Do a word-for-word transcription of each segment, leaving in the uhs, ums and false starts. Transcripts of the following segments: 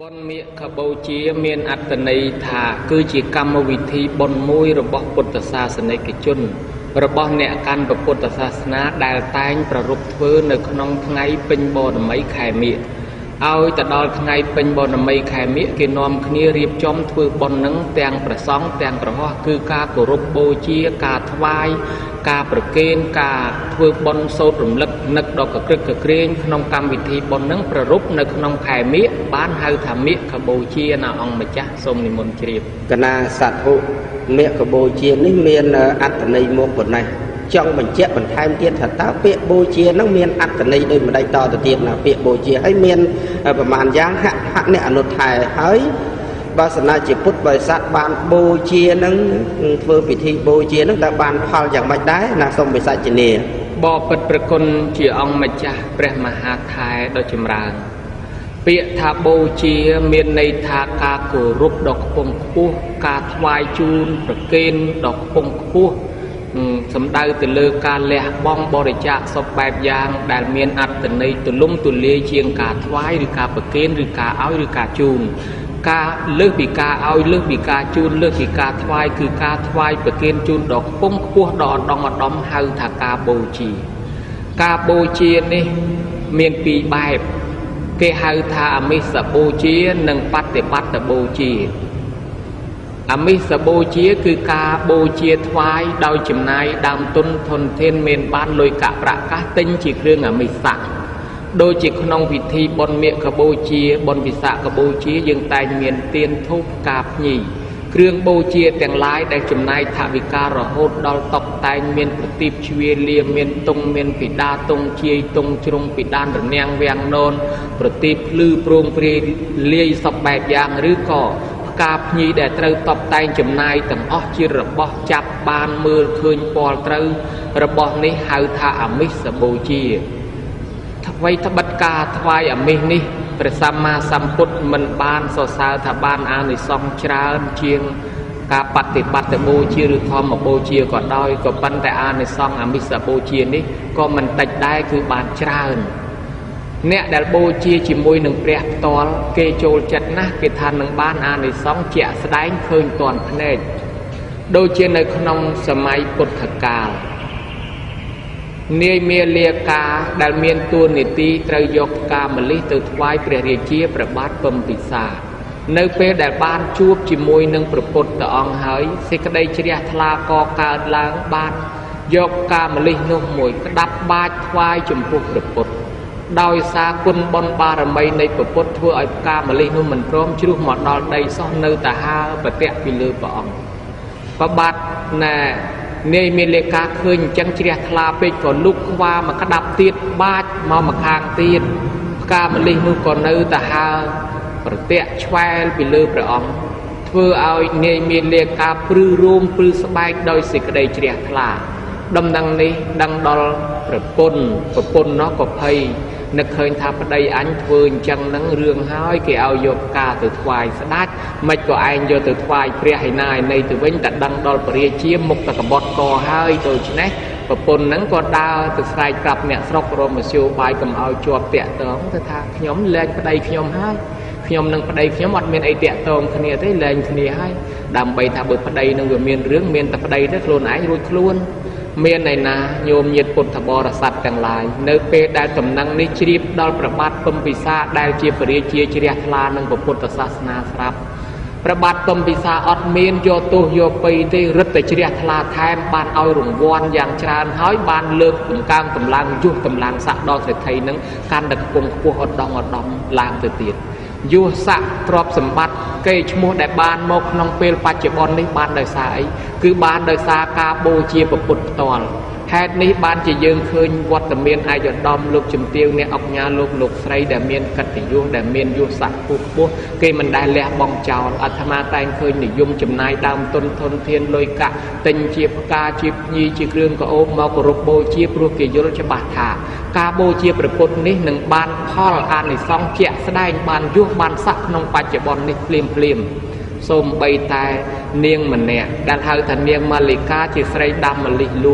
บนเมียขบเชียเมียนอัตนัยถาคือจีกรรมวิธีบนมวยระบบพุทธศาสนิกชนระบบเนการประพุทธศาสนาได้แต่งประรุปเพื่อในขนมไงเป็นบนไม้ไข่เมียเอาแต่ดอลไงเป็นบนไม้ไข่เมียกินนอมคณีรีบจอมถือบนนังแตงประสองแตงประหอคือการกรุบโบเชียการทวายการประเกณฑ์การถือบนโซดมลึกนักดอกกระกรึกกระเกรงขนมกรรมวิธีบนนังประรุปในขนมไข่เมียบ้านเฮาทำเมียขบเชียนาองมาจ้าสมนิมนต์เชียบกนาสัตว์หุเมียขบเชียนี่เมียนอัตนัยโมกคนไหนจ้องมันเจ็บมันไทม์เตี้ยถัดตาเปียโบเชียนักเมียนอัตนัยโดยมันได้ต่อตัวเตี้ยนะเปียโบเชียให้เมียนประมาณย่างหักหักเนี่ยอนุทัยเฮ้ยบาสนาจิพุทธบริษัทบานโบเชียนั่งเฟื่องพิธีโบเชียนั่งแต่บานพาวอย่างไม่ได้นะสมบริษัทจีเนียบ่อปิดประกลเจียองมาจ้าพระมหาไทยโดยจำรางเปียทาโบเชียเมียนในทากาโกรุปดอกปงคู่กาทวายจูนประเกณฑ์ดอกปงคู่สำได้แต่เลือกการเลี้ยบ้องบริจาคศพแบบยางได้เมียนอัดแต่ในตุลุ่มตุเลียเชียงกาทวายหรือกาประเกณฑ์หรือกาเอาหรือกาจูนกาเลือกปีกาเอาเลือกปีกาจูนเลือกปีกาทวายคือกาทวายประเกณฑ์จูนดอกปงคู่ดอกดองดอมเฮาทากาโบเชียกาโบเชียนี่เมียนปีแบบเกเฮาทาอมิสโบเชียนังปัตเตปัตตโบเชียอมิสโบเชียคือกาโบเชียทวายดาวจิมนายดามตุนทนเทนเมนบ้านลอยกะประกาศติ้งจีเครื่องอมิสะโดยจิขนมพิธีบนเมียขโบเชียบนวิสะขโบเชียยังแต่เมียนเตียนทุบกาบหนีเครื่องโบเชียแต่งลายได้จิมนายทวิการะโหดดอลตกแต่เมียนปฏิบชีวเลียเมียนตรงเมียนปิดาตรงเชียตรงจงปิดานหรือเนียงเวียงโนนปฏิบลือโปร่งเปรียเลียสบแบบยางหรือก่อกาบหนีได้เตาตบแต่จิมนายต่างอจิระบอบจับบานมือคืนปอลเตาระบอบนี้เฮาทาอมิสโบเชียไว้ทบัดกาทวายอมินี่ประสัมมาสัมพุทธมันบานโซซาทบานอานิสองชราเชียงกาปฏิบัติโบเชียหรือทอมโบเชียก็ได้ก็ปันแต่อานิสองอมิสโบเชียนี้ก็มันตัดได้คือบานชราเนี่ยเดลโบเชียจิมวยหนึ่งเปรียบตอลเกโจลจัดนะเกทานหนึ่งบ้านอานิสองเจียสได้เคยตอนพเนจโดยเชียในขนมสมัยพุทธกาลเนยเมียเลียกาดัลเมียนตัวนิติตรยกกามลิตุทวายเปรียเรียเชียประบาดปมปิศาในเปรดัลบ้านจูบจิมวยหนึ่งประพุทธองหายสิกได้เชียทลากอกาล้างบ้านยกกามลินุ่มมวยกระดับบาดทวายจมพุกประพุทธโดยสากุลบนบารมีในประพุทธทั่วไอกามลินุ่มมันพร้อมชุดหมดดอลได้ซ่อนเนื้อตาฮาปะเตะปิลือปองประบาดแน่เนยมีเลกาคืนจังเชียทลาไปก่อนลุกว่ามากระดับตีดบาดมามาคางตีดกามลินุ่มก่อนเนื้อตาฮาปะเตะชวายปิลือปองเพื่อเอาเนยมีเลกาปลื้มรูมปลื้มสบายโดยสิกได้เชียทลาดำดังนี้ดังดอลประปนประปนนอกกับไพนึกเคยทำประเดี๋ยวอันเฟื่องจังนังเรื่องห้อยเกี่ยวโยกกาตือควายสนัดไม่ก็ไอโยตือควายเปรียให้นายในตือเว้นแต่ดังดอลเปรียเชี่ยมุกตะกบดกอห้อยโดยชนะประปนนั้นก็ดาวตือใส่กลับเนี่ยสกโรมชิวไปกับเอาจวบเตะเติมเธอทาขยมแรงประเดี๋ยวขยมให้ขยมนังประเดี๋ยวขยมอัดเมียนไอเตะเติมขณีได้แรงขณีให้ดำไปทำเบิดประเดี๋ยวนังเมียนเรื่องเมียนแต่ประเดี๋ยวได้โคลนไอรุยโคลนเมียนในนาโยมเย็ดปุถบรสัตต่างหลายเนื้อเปได้กำนังนิชรีบดอลประบาดปมปิศาได้เจียปริเจียเจียทลานังปพุทธศาสนาครับประบาดปมปิศาอดเมียนโยตุโยปีที่รัตเจียทลาแทนบานเอาหลงวอนอย่างชราห้อยบานเลือกกลุ่มกลางกำลังยุ่งกำลังสักดอเสถียนังการดักปงพวกอดดองอดดอมลางเตียดยุสักตรอบสมบัติเกยชมูได้บานมกนองเปลปัจจุบันนี้บานโดยสายคือบานโดยสากาโบเชียปปุตตอนแฮดนี้บานจะยืนคืนวัดเมียนไอหยดดอมลูกจุ่มเตียวเนี่ยออกงานลูกลูกใส่แต่เมียนกัติยุแต่เมียนยุสักปุ๊บปุ๊บเกยมันได้แหลกบองเจ้าอัตมาแต่งคืนนิยมจุ่มนายดำต้นทนเทียนลอยกะติงเชียบกาจีบยีจีเครื่องก็โอมมากรุบโบเชียปรูกเกยยุลจะบาดถากาโบเชียประพุทนี้หนึ่งบานพ่ออ่านในซองเจียแสดงบานยุบานสักนองปัจจุบันนี้เปลี่ยนเปลี่ยนส้มใบตายเนียงมันเนี่ยดันหาทันเนียงมาลิกาจิตไรดำมาลิลุ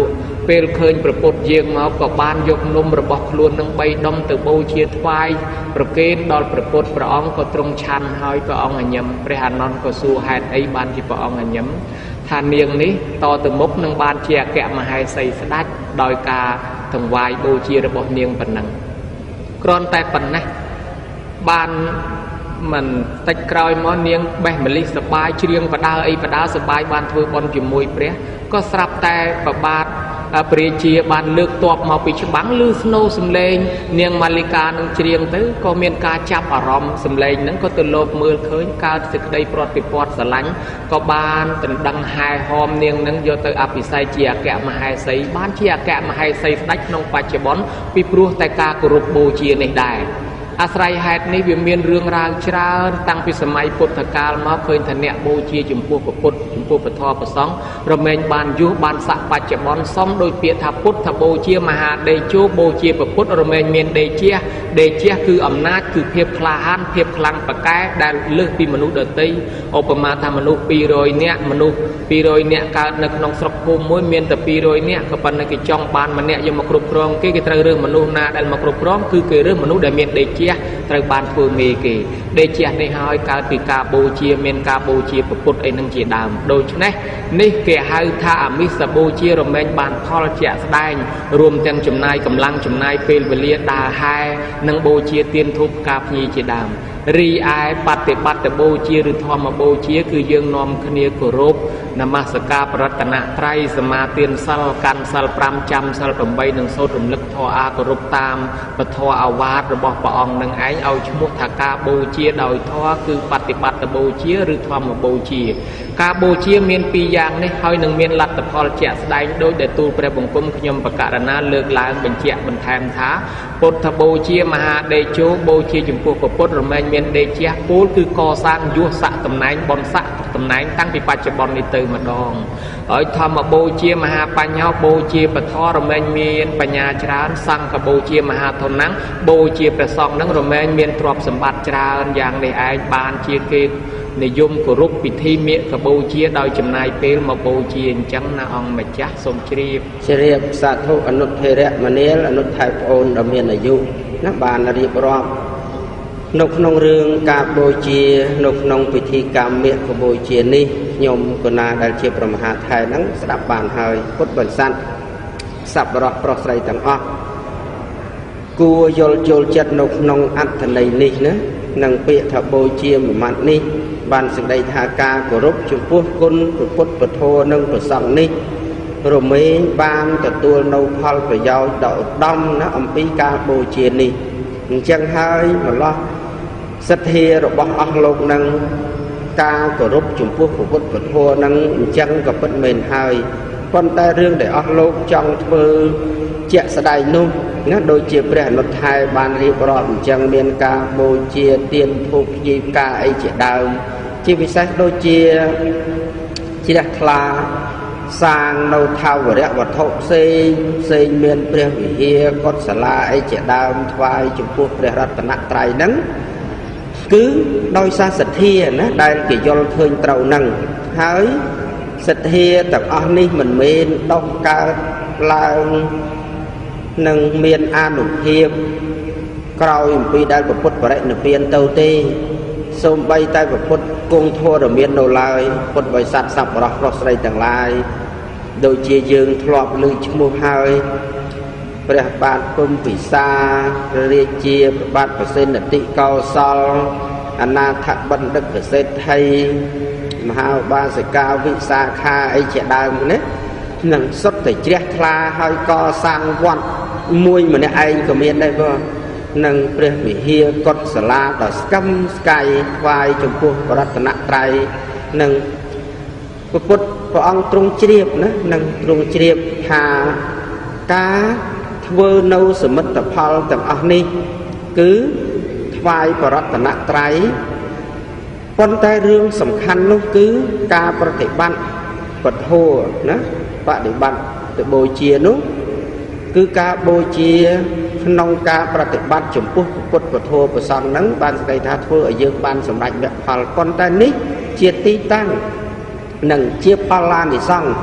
ពេលឃើញប្រពុតយើងមកក៏បានយកនំរបស់ខ្លួននឹងបីដុំទៅបូជាថ្វាយប្រគេនដល់ប្រពុតព្រះអង្គក៏ទ្រង់ឆាន់ហើយព្រះអង្គញញឹមព្រះអានន្ទក៏សួរហេតុអីបានជាព្រះអង្គញញឹមថានាងនេះតទៅមុខនឹងបានជាអគ្គមហេសីស្ដេចដោយការថ្វាយបូជារបស់នាងប៉ុណ្ណឹងគ្រាន់តែប៉ុណ្ណេះបានមិនតិចក្រោយមកនាងបេះម្លិះសបាយច្រៀងបដាអីបដាសបាយបានធ្វើបុណ្យជាមួយព្រះក៏ស្រាប់តែប្របាទព្រះជាបានលើកទ័ពមកពីច្បាំងឬស្នូសំឡេងនាងម៉ាលីកានឹងច្រៀងទៅក៏មានការចាប់អារម្មណ៍សំឡេងហ្នឹងក៏ទៅលោកមើលឃើញកើតសេចក្តីប្រតិព័ទ្ធស្រឡាញ់ក៏បានដណ្ដឹងហែហោមនាងនឹងយកទៅអភិសេកជាអគ្គមហេសីបានជាអគ្គមហេសីស្ដេចក្នុងបច្ចុប្បន្នពីព្រោះតែការគោរពបូជានេះដែរអាស្រ័យហេតុនេះវាមានរឿងរ៉ាវច្រើនតាំងពីសម័យពុទ្ធកាលមកឃើញថាអ្នកបូជាចំពោះព្រះពុទ្ធចំពោះព្រះធម៌ព្រះសង្ឃរមែងបានយុះបានស័កបច្ចុប្បន្នសមដោយពាក្យថាពុទ្ធបូជាមហាដេជោបូជាព្រះពុទ្ធរមែងមានដេជះដេជះគឺអំណាចគឺភាពក្លាហានភាពខ្លាំងប្រកែដែលលើសពីមនុស្សដទៃឧបមាថាមនុស្សពីររយនាក់មនុស្សពីររយនាក់កើតនៅក្នុងស្រុកភូមិមួយមានតែពីររយនាក់ក៏ប៉ុន្តែគេចង់បានម្នាក់យកមកគ្រប់គ្រងគេគេត្រូវរើសមនុស្សណាដែលមកគ្រប់គ្រងគឺគេរើសមនុស្សដែលមានដេជះត្រូវបានធ្វើមេគេដេជះនេះហើយកើតពីការបូជាមានការបូជាព្រះពុទ្ធអីនឹងជាដើមដូច្នេះនេះគេហៅថាអមិសបូជារមែងបានផលជាក់ស្ដែងរួមទាំងចំណាយកម្លាំងចំណាយពេលវេលាដើរហែនិងបូជាទានធូបផ្កាភ្ញីជាដើមរីឯបប្រតិបត្តិបូជាឬធម្មបូជាគឺយើងនាំគ្នាគោរពនមស្ការប្រតនត្រ័យសមាទានសិលកាន់សិលប្រាំចាំសិលប្រាំបីនិងសូត្ររំលឹកធម៌អាគោរពតាមពធអាវាទរបស់ព្រះអង្គនឹងឯងឲ្យឈ្មោះថាការបូជាដោយធម៌គឺបប្រតិបត្តិបូជាឬធម្មបូជាការបូជាមានពីរយ៉ាងនេះហើយនឹងមានលទ្ធផលជាក់ស្ដែងដោយដែលទូលព្រះបង្គំខ្ញុំបកករណាលើកឡើងបញ្ជាក់បន្ថែមថាពុទ្ធបូជាមហាដេជោបូជាចំពោះព្រះពុទ្ធរមែងមានដេជះពូលគឺកសាងយុស័កតំណែងបនស័កតំណែងតាំងពីបច្ចុប្បន្ននេះទៅម្ដងហើយធម្មបូជាមហាបញ្ញោបូជាពធរមែងមានបញ្ញាច្រើនសង្ឃបូជាមហាធនំបូជាព្រះសង្ឃនឹងរមែងមានទ្រព្យសម្បត្តិច្រើនយ៉ាងនេះឯងបានជាគេនិយមគោរពពិធីមាឃបូជាដោយចំណាយពេលមកបូជាអញ្ចឹងណាអង្គម្ចាស់សូមជ្រាបជ្រាបសាធុអនុធេរៈមនាលអនុថៃប្អូនដ៏មានអាយុណាបានរៀបរាប់នៅក្នុងរឿងការបូជានៅក្នុងពិធីកម្មមាឃបូជានេះខ្ញុំកណាដែលជាព្រះមហាថៃហ្នឹងស្ដាប់បានហើយពុទ្ធបរិស័ទសប្បុរសប្រុសស្រីទាំងអស់គួរយល់ចូលចិត្តនៅក្នុងអត្ថន័យនេះណានិងពាក្យថាបូជាមួយម៉ាត់នេះបានសេចក្តីថាការគោរពចំពោះគុណព្រះពុទ្ធពធនិងព្រះសង្ឃនេះរមែងបានទទួលនៅផលប្រយោជន៍ដ៏ឧត្តមណាអំពីការបូជានេះអញ្ចឹងហើយម្លោះសទ្ធារបស់អស់លោកនឹងការគោរពចំពោះព្រះពុទ្ធពធនឹងអញ្ចឹងក៏ពិតមែនហើយប៉ុន្តែរឿងដែលអស់លោកចង់ធ្វើជាក់ស្ដែងនោះណាដូចជាព្រះអនុថែបានរៀបរាប់អញ្ចឹងមានការបូជាទានធូបភ្ញីផ្កាអីជាដើមជាពិសេសដូចជាជ្រះថ្លាសាងនៅថាវរៈវត្ថុផ្សេងផ្សេងមានព្រះវិហារកុដិសាលាអីជាដើមថ្វាយចំពោះព្រះរតនត្រ័យហ្នឹងគឺដោយសារសទ្ធាណាដែលគេយល់ឃើញត្រូវហ្នឹងហើយសទ្ធាទាំងអស់នេះមិនមែនដុះកើតឡើងនឹងមានអានុភាពក្រោយអំពីដែលព្រះពុទ្ធបរិនិព្វានទៅទេសូម្បីតែព្រះពុទ្ធគង់ធម៌រមាននៅឡើយពុទ្ធបរិស័ទសប្បុរសប្រុសស្រីទាំងឡាយដូចជាយើងធ្លាប់ឮឈ្មោះហើយព្រះបាទពុំពិសារាជាព្រះបាទប្រសិទ្ធតិកោសលអនាថបណ្ឌិតប្រសិទ្ធិមហាឧបាសិកាវិសាខាអីជាដើមនេះនឹងសុទ្ធតែជ្រះថ្លាហើយកសាងវត្តមួយម្នាក់ឯងក៏មានដែរបងនឹងព្រះវិហារកុដិសាលាដ៏ស្កឹមស្កៃថ្វាយចំពោះរតនត្រ័យនឹងព្រះពុទ្ធព្រះអង្គទ្រង់ជ្រាបណានឹងទ្រង់ជ្រាបថាការធ្វើនៅសមិទ្ធផលទាំងអស់នេះគឺថ្វាយរតនត្រ័យប៉ុន្តែរឿងសំខាន់នោះគឺការប្រតិបត្តិពធណាបដិបត្តិទៅបូជានោះគឺការបូជាក្នុងការប្រតិបត្តិចំពោះពុទ្ធពធប្រសង្ឃហ្នឹងបានស្ដីថាធ្វើឲ្យយើងបានសម្រេចមគ្គផលប៉ុន្តែនេះជាទីតាំងនិងជាផលឡានិសង្ឃ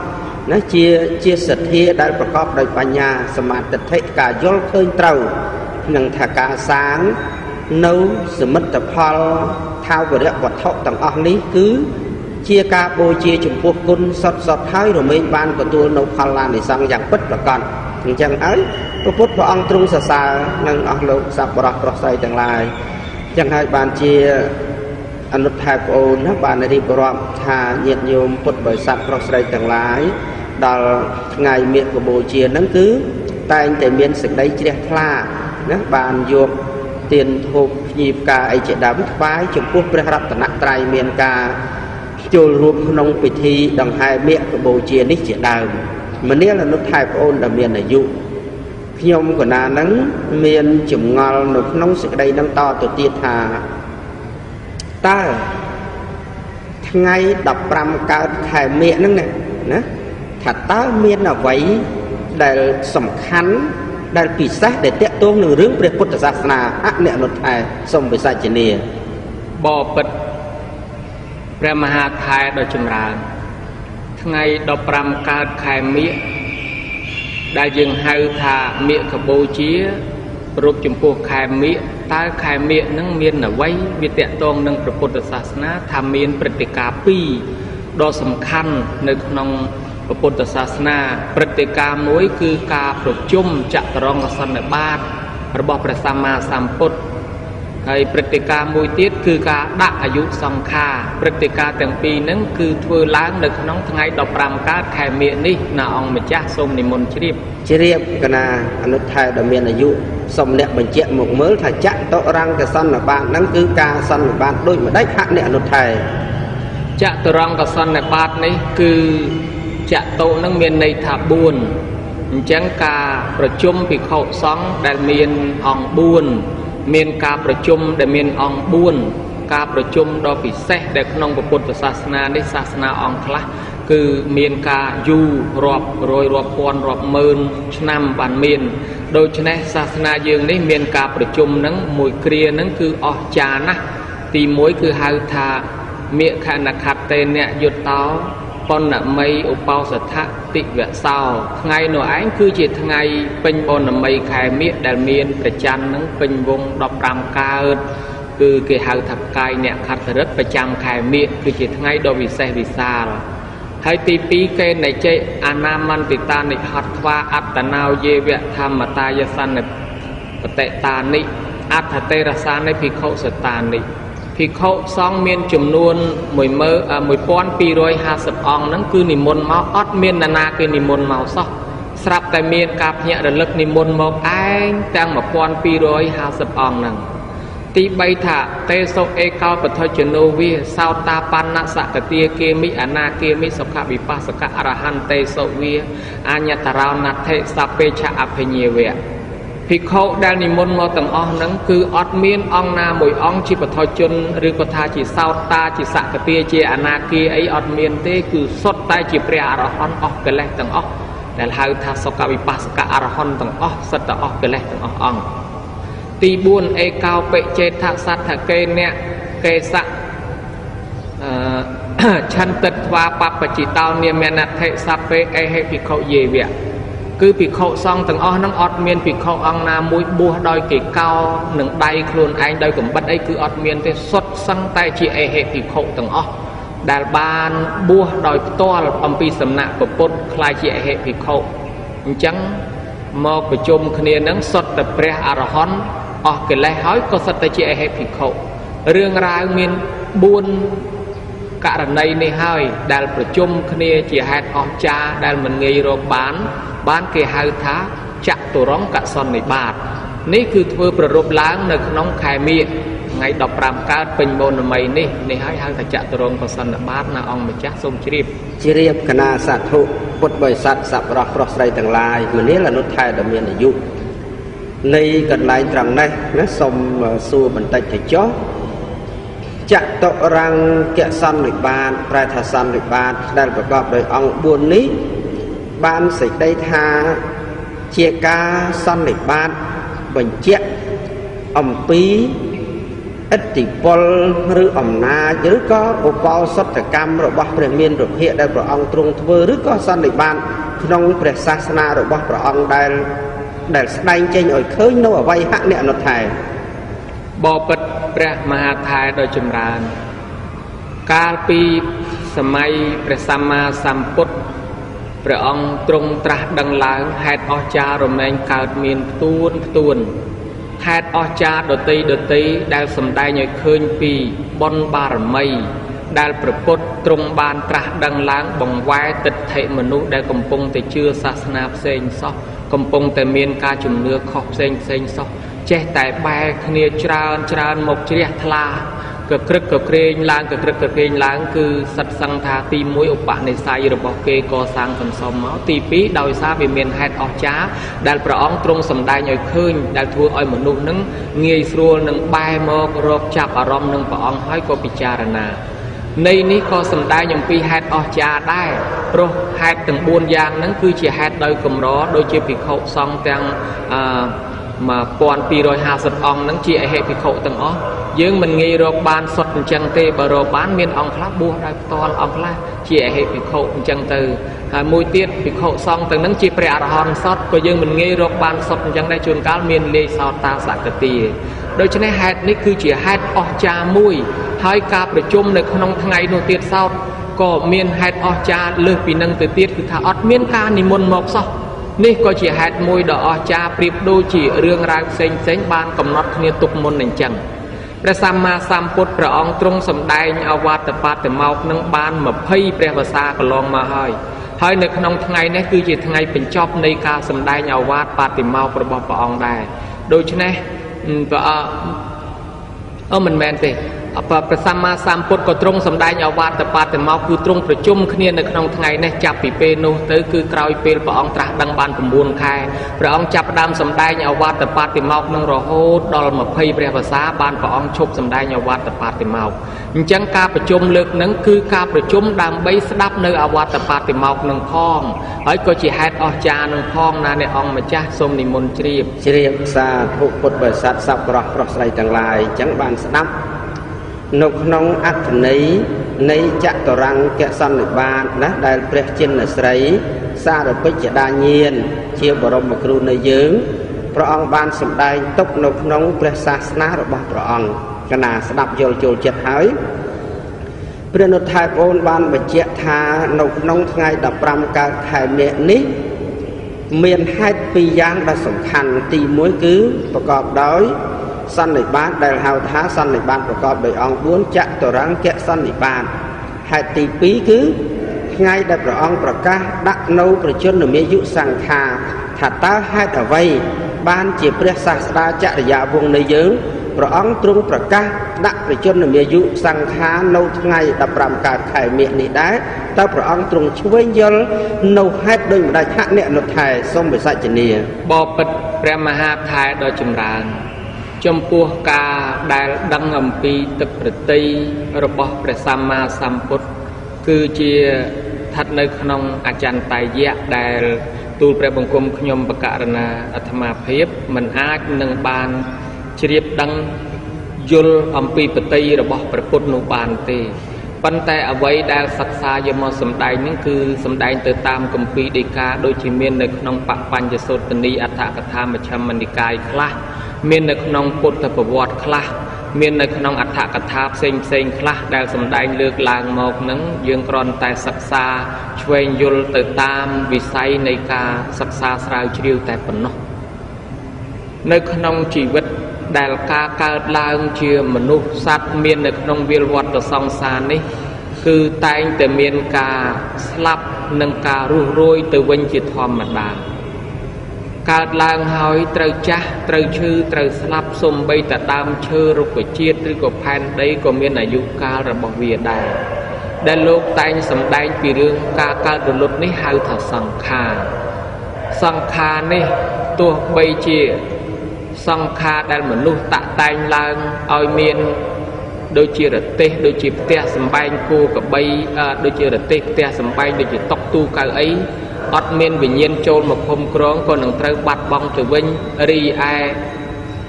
ណាជាជាសទ្ធាដែលប្រកបដោយបញ្ញាសមាធិការយល់ឃើញត្រូវនឹងថាការសាងនៅសមិទ្ធផលថាវរៈវត្ថុទាំងអស់នេះគឺជាការបូជាចំពោះគុណសុទ្ធសុទ្ធហើយរមែងបានទទួលនៅផលឡានិសង្ឃយ៉ាងពិតប្រាកដអញ្ចឹងហើយព្រះពុទ្ធព្រះអង្គទ្រង់សរសើរនឹងអស់លោកសប្បុរសប្រុសស្រីទាំងឡាយអញ្ចឹងហើយបានជាអនុថែប្អូនណាបានរៀបរាប់ថាញាតិញោមពុទ្ធបរិស័ទប្រុសស្រីទាំងឡាយដល់ថ្ងៃមាឃបូជាហ្នឹងគឺតែងតែមានសេចក្តីជ្រះថ្លាណាបានយកទៀនធូបភ្ញីផ្កាអីជាដើមថ្វាយចំពោះព្រះរតនត្រ័យមានការចូលរួមក្នុងពិធីដង្ហែមាឃបូជានេះជាដើមមនាលអនុថែប្អូនដែលមានអាយុខ្ញុំកណាហ្នឹងមានចម្ងល់នៅក្នុងសេចក្តីហ្នឹងតទៅទៀតថាតើថ្ងៃដប់ប្រាំកើតខែមាឃហ្នឹងណាថាតើមានអ្វីដែលសំខាន់ដែលពិសេសដែលតាក់ទងនឹងរឿងព្រះពុទ្ធសាសនាអអ្នកនុថែសូមវិសាចនាបបិទ្ធព្រះមហាថែដ៏ចម្រើនថ្ងៃដប់ប្រាំកើតខែមាឃដែលយើងហៅថាមាឃបូជារូបចំពោះខែមាឃតើខែមាឃនឹងមានអ្វីវាតាក់ទងនឹងព្រះពុទ្ធសាសនាថាមានព្រឹត្តិការណ៍ពីរដ៏សំខាន់នៅក្នុងព្រះពុទ្ធសាសនាព្រឹត្តិការណ៍មួយគឺការប្រជុំចតុរង្គសន្និបាតរបស់ព្រះសម្មាសម្ពុទ្ធហើយព្រឹត្តិការណ៍មួយទៀតគឺការដាក់អាយុសង្ខារព្រឹត្តិការណ៍ទាំងពីរហ្នឹងគឺធ្វើឡើងនៅក្នុងថ្ងៃដប់ប្រាំកើតខែមាឃនេះណាអង្គម្ចាស់សូមនិមន្តជ្រាបជ្រាបកណាអនុថែដែលមានអាយុសូមអ្នកបញ្ជាក់មកមើលថាចតុរង្គសន្និបាតហ្នឹងគឺការសន្និបាតដូចម្ដេចហៈអ្នកអនុថែចតុរង្គសន្និបាតនេះគឺចតុនឹងមានន័យថាបួនអញ្ចឹងការប្រជុំភិក្ខុសង្ឃដែលមានអង្គបួនមានការប្រជុំដែលមានអង្គបួនការប្រជុំដ៏ពិសេសដែលក្នុងពុទ្ធសាសនានេះសាសនាអង្គខ្លះគឺមានការយូររាប់រយរាប់ពាន់រាប់ម៉ឺនឆ្នាំបានមានដូច្នេះសាសនាយើងនេះមានការប្រជុំនឹងមួយគ្រានឹងគឺអស្ចារ្យណាស់ទីមួយគឺហៅថាមេខណខតេនយុត្តោបណ្ណមីឧបោសថតិវសោថ្ងៃនោះឯងគឺជាថ្ងៃពេញបណ្ណមីខែមាឃដែលមានប្រច័ននឹងពេញវងដប់ប្រាំកើតគឺគេហៅថាផ្កាយអ្នកខត្តរិទ្ធប្រចាំខែមាឃគឺជាថ្ងៃដ៏វិសេសវិសាលហើយទីពីរគេនៃចេអនាមន្តិតានិហតធ្វាអត្តណោយេវធម្មតាយសន្និបតិតានិអដ្ឋតេរសានិភិក្ខុសតានិភិក្ខុសង្ឃមានចំនួនមួយពាន់ពីររយហាសិបអង្គហ្នឹងគឺនិមន្តមកអត់មាននរណាគេនិមន្តមកសោះស្រាប់តែមានការភ្ញាក់រលឹកនិមន្តមកឯងទាំងមួយពាន់ពីររយហាសិបអង្គហ្នឹងទីបីថាទេសុអេកោបថុជនោវាសោតាបណ្ណសកទាគាមិអនាគាមិសុខវិបស្សកអរហន្តេសុវាអញ្ញតរោណដ្ឋិសពេឆអភិញាវៈភិក្ខុដែលនិមន្តមកទាំងអស់ហ្នឹងគឺអត់មានអង្គណាមួយអង្គជាបថុជនឬក៏ថាជាសោតាជាសកទាជាអនាគាអីអត់មានទេគឺសុទ្ធតែជាព្រះអរហន្តអស់កិលេសទាំងអស់ដែលហៅថាសុខវិបស្សកអរហន្តទាំងអស់សិតតែអស់កិលេសទាំងអស់អង្គទីបួនអេកោបិចេតសត្ថកេអ្នកកេសៈអឺឆន្ទិតធ្វាបបจิតោនិមេណដ្ឋិសពេអេហេភិក្ខុយេវៈគឺភិក្ខុសង្ឃទាំងអស់ហ្នឹងអត់មានភិក្ខុអង្គណាមួយបួសដោយគេកោនឹងដៃខ្លួនឯងដោយកំបិតអីគឺអត់មានទេសុទ្ធសឹងតែជាអេហេភិក្ខុទាំងអស់ដែលបានបួសដោយផ្ទាល់អំពីសំណាក់ពុទ្ធខ្លាយជាអេហេភិក្ខុអញ្ចឹងមកប្រជុំគ្នានឹងសុទ្ធតែព្រះអរហន្តអស់កិលេសហើយក៏សុទ្ធតែជាអេហេភិក្ខុរឿងរ៉ាវមានបួនករណីនេះហើយដែលប្រជុំគ្នាជាហេតុអស្ចារ្យដែលមិនងាយរកបានបានគេហៅថាចតុរង្គសន្និបាតនេះគឺធ្វើប្ររពឡើងនៅក្នុងខែមាឃថ្ងៃដប់ប្រាំកើតពេញបូណមីនេះនេះហើយហៅថាចតុរង្គសន្និបាតណាអង្គម្ចាស់សូមជ្រាបជ្រាបគណៈសធុពុទ្ធបរិស័ទសប្បុរសប្រុសស្រីទាំងឡាយមនាលអនុថែដែលមានអាយុនៃកន្លែងត្រង់នេះណាសូមសួរបន្តិចទៅចុះចតុរង្គសន្និបាតប្រែថាសន្និបាតដែលប្រកបដោយអង្គបួននេះបានសេចក្តីថាជាការសន្និបាតបញ្ជាក់អំពីឥទ្ធិពលឬអំណាចឬក៏ឧបោសថកម្មរបស់ព្រះមានព្រះភិក្ខដែលព្រះអង្គទ្រង់ធ្វើឬក៏សន្និបាតក្នុងព្រះសាសនារបស់ព្រះអង្គដែលដែលស្ដែងចេញឲ្យឃើញនៅអវ័យហៈអ្នកនោះថែបបិទ្ធព្រះមហាថែដ៏ចម្រើនកាលពីសម័យព្រះសម្មាសម្ពុទ្ធព្រះអង្គទ្រង់ត្រាស់ដឹងឡើងហេតុអស្ចារ្យរមែងកើតមានផ្ទួនផ្ទួនហេតុអស្ចារ្យដតីដតីដែលសម្ដែងឲ្យឃើញពីបុណ្យបារមីដែលព្រះពុទ្ធទ្រង់បានត្រាស់ដឹងឡើងបង្វែរទិដ្ឋិមនុស្សដែលកំពុងតែជឿសាសនាផ្សេងសោះកំពុងតែមានការជំនឿខុសផ្សេងផ្សេងសោះចេះតែបែរគ្នាច្រើនច្រើនមកជ្រះថ្លាក៏ក្រឹកក៏ក្រែងឡើងក៏ក្រឹកក៏ក្រែងឡើងគឺសិតសង្ឃថាទីមួយឧបនិស្ស័យរបស់គេកសាងសន្សំមកទីពីរដោយសារវាមានហេតុអស្ចារ្យដែលព្រះអង្គទ្រង់សម្ដែងឲ្យឃើញដែលធ្វើឲ្យមនុស្សនឹងងាយស្រួលនឹងបែរមករកចាប់អារម្មណ៍នឹងព្រះអង្គហើយក៏ពិចារណានៃនេះក៏សម្ដែងអំពីហេតុអស្ចារ្យដែរព្រោះហេតុទាំងបួនយ៉ាងហ្នឹងគឺជាហេតុដោយកម្រដូចជាភិក្ខុសង្ឃទាំងអឺmột nghìn hai trăm hai mươiអង្គនឹងជាអហិភិក្ខុទាំងអស់យើងមិនងាយរកបានសុទ្ធអញ្ចឹងទេបើរកបានមានអង្គខ្លះបួសដោយផ្ទាល់អង្គខ្លះជាអហិភិក្ខុអញ្ចឹងទៅហើយមួយទៀតភិក្ខុសង្ឃទាំងនឹងជាព្រះអរហន្តសុទ្ធក៏យើងមិនងាយរកបានសុទ្ធអញ្ចឹងដែរជួនកាលមានលេខសោតាសកតិដូច្នេះហេតុនេះគឺជាហេតុអស្ចារ្យមួយហើយការប្រជុំនៅក្នុងថ្ងៃនោះទៀតសោតក៏មានហេតុអស្ចារ្យលើសពីនឹងទៅទៀតគឺថាអត់មានការនិមន្តមកសោះនេះក៏ជាហេតុមួយដ៏អស្ចារ្យប្រៀបដូចជារឿងរ៉ាវផ្សេងផ្សេងបានកំណត់គ្នាទុកមុនអញ្ចឹងព្រះសម្មាសម្ពុទ្ធព្រះអង្គទ្រង់សម្ដែងអវត្តបត្តិមកនឹងបានម្ភៃព្រះវស្សាកន្លងមកហើយហើយនៅក្នុងថ្ងៃនេះគឺជាថ្ងៃបញ្ចប់នៃការសម្ដែងអវត្តបត្តិមករបស់ព្រះអង្គដែរដូច្នេះព្រះអឺមិនមែនទេព្រះសម្មាសម្ពុទ្ធក៏ទ្រង់សម្ដែងអវត្តបត្តិមកគឺទ្រង់ប្រជុំគ្នានៅក្នុងថ្ងៃនេះចាប់ពីពេលនោះទៅគឺក្រោយពេលព្រះអង្គត្រាស់ដឹងបាន៩ខែព្រះអង្គចាប់ផ្ដើមសម្ដែងអវត្តបត្តិមកនឹងរហូតដល់ម្ភៃព្រះវស្សាបានព្រះអង្គឈប់សម្ដែងអវត្តបត្តិមកអញ្ចឹងការប្រជុំលើកហ្នឹងគឺការប្រជុំដើម្បីស្ដាប់នៅអវត្តបត្តិមកនឹងផងហើយក៏ជាហេតុអស្ចារ្យនឹងផងណាអ្នកអង្គម្ចាស់សូមនិមន្តជ្រាបជ្រាបសាធុពុទ្ធបរិស័ទសប្បុរសប្រុសស្រីទាំងឡាយអញ្ចឹងបានស្ដាប់នៅក្នុងអត្ថន័យនៃចតុរង្គសន្និបាតណាដែលព្រះចិនស្រីសារពិជ្ជដាញាណជាបរមគ្រូនៃយើងព្រះអង្គបានសម្ដែងទុកនៅក្នុងព្រះសាសនារបស់ព្រះអង្គកណាស្ដាប់យល់ចូលចិត្តហើយព្រះនុថែប្អូនបានបញ្ជាក់ថានៅក្នុងថ្ងៃដប់ប្រាំកើតខែមិញនេះមានហេតុពីរយ៉ាងដ៏សំខាន់ទីមួយគឺប្រកបដោយសន្និបាតដែលហៅថាសន្និបាតប្រកបដោយអង្គបួនចតុរង្គសន្និបាតហេតុទីពីរគឺថ្ងៃដែលព្រះអង្គប្រកាសដាក់នៅប្រជញ្ញមាយុសង្ខារថាតើហេតុអ្វីបានជាព្រះសាស្តាចរិយាវង្សនៃយើងព្រះអង្គទ្រង់ប្រកាសដាក់ប្រជញ្ញមាយុសង្ខារនៅថ្ងៃដប់ប្រាំកើតខែមិញនេះដែរតើព្រះអង្គទ្រង់ឆ្វេងយល់នៅហេតុដូចម្ដេចហៈអ្នកនុថែសូមវិសាចនាបបិទ្ធព្រះមហាថែដ៏ចម្រើនចំពោះការដែលដឹងអំពីទឹកប្រតិយរបស់ព្រះសម្មាសម្ពុទ្ធគឺជាស្ថិតនៅក្នុងអចិន្ត្រៃយៈដែលទូលព្រះបង្គំខ្ញុំបកករណាអាត្មាភាពមិនអាចនឹងបានជ្រាបដឹងយល់អំពីប្រតិយរបស់ព្រះពុទ្ធនោះបានទេប៉ុន្តែអ្វីដែលសិក្សាយកមកសម្ដែងនេះគឺសម្ដែងទៅតាមគម្ពីរដីកាដូចជាមាននៅក្នុងបបញ្ញសូតនីអដ្ឋកថាមជ្ឈិមនិកាយខ្លះមាននៅក្នុងពុទ្ធប្រវត្តិខ្លះមាននៅក្នុងអដ្ឋកថាផ្សេងផ្សេងខ្លះដែលសម្ដែងលើកឡើងមកនឹងយើងគ្រាន់តែសិក្សាឆ្វេងយល់ទៅតាមវិស័យនៃការសិក្សាស្រាវជ្រាវតែប៉ុណ្ណោះនៅក្នុងជីវិតដែលការកើតឡើងជាមនុស្សសត្វមាននៅក្នុងវាលវដ្តសង្សារនេះគឺតែងតែមានការស្លាប់និងការរស់រយទៅវិញជាធម្មតាកើតឡើងហើយត្រូវចាស់ត្រូវឈឺត្រូវស្លាប់សូម្បីតែដើមឈើរុក្ខជាតិឬក៏ផែនដីក៏មានអាយុកាលរបស់វាដែរដែលលោកតែងសម្ដែងពីរឿងការកើតរលត់នេះហៅថាសង្ខារសង្ខារនេះទោះបីជាសង្ខារដែលមនុស្សតាក់តែងឡើងឲ្យមានដូចជារទេសដូចជាផ្ទះសម្បែងគោកបីដូចជារទេសផ្ទះសម្បែងដូចជាតុទូកៅអីអត់មានវិញ្ញាណចូលមកឃុំក្រងក៏នឹងត្រូវបាត់បង់ទៅវិញរីឯ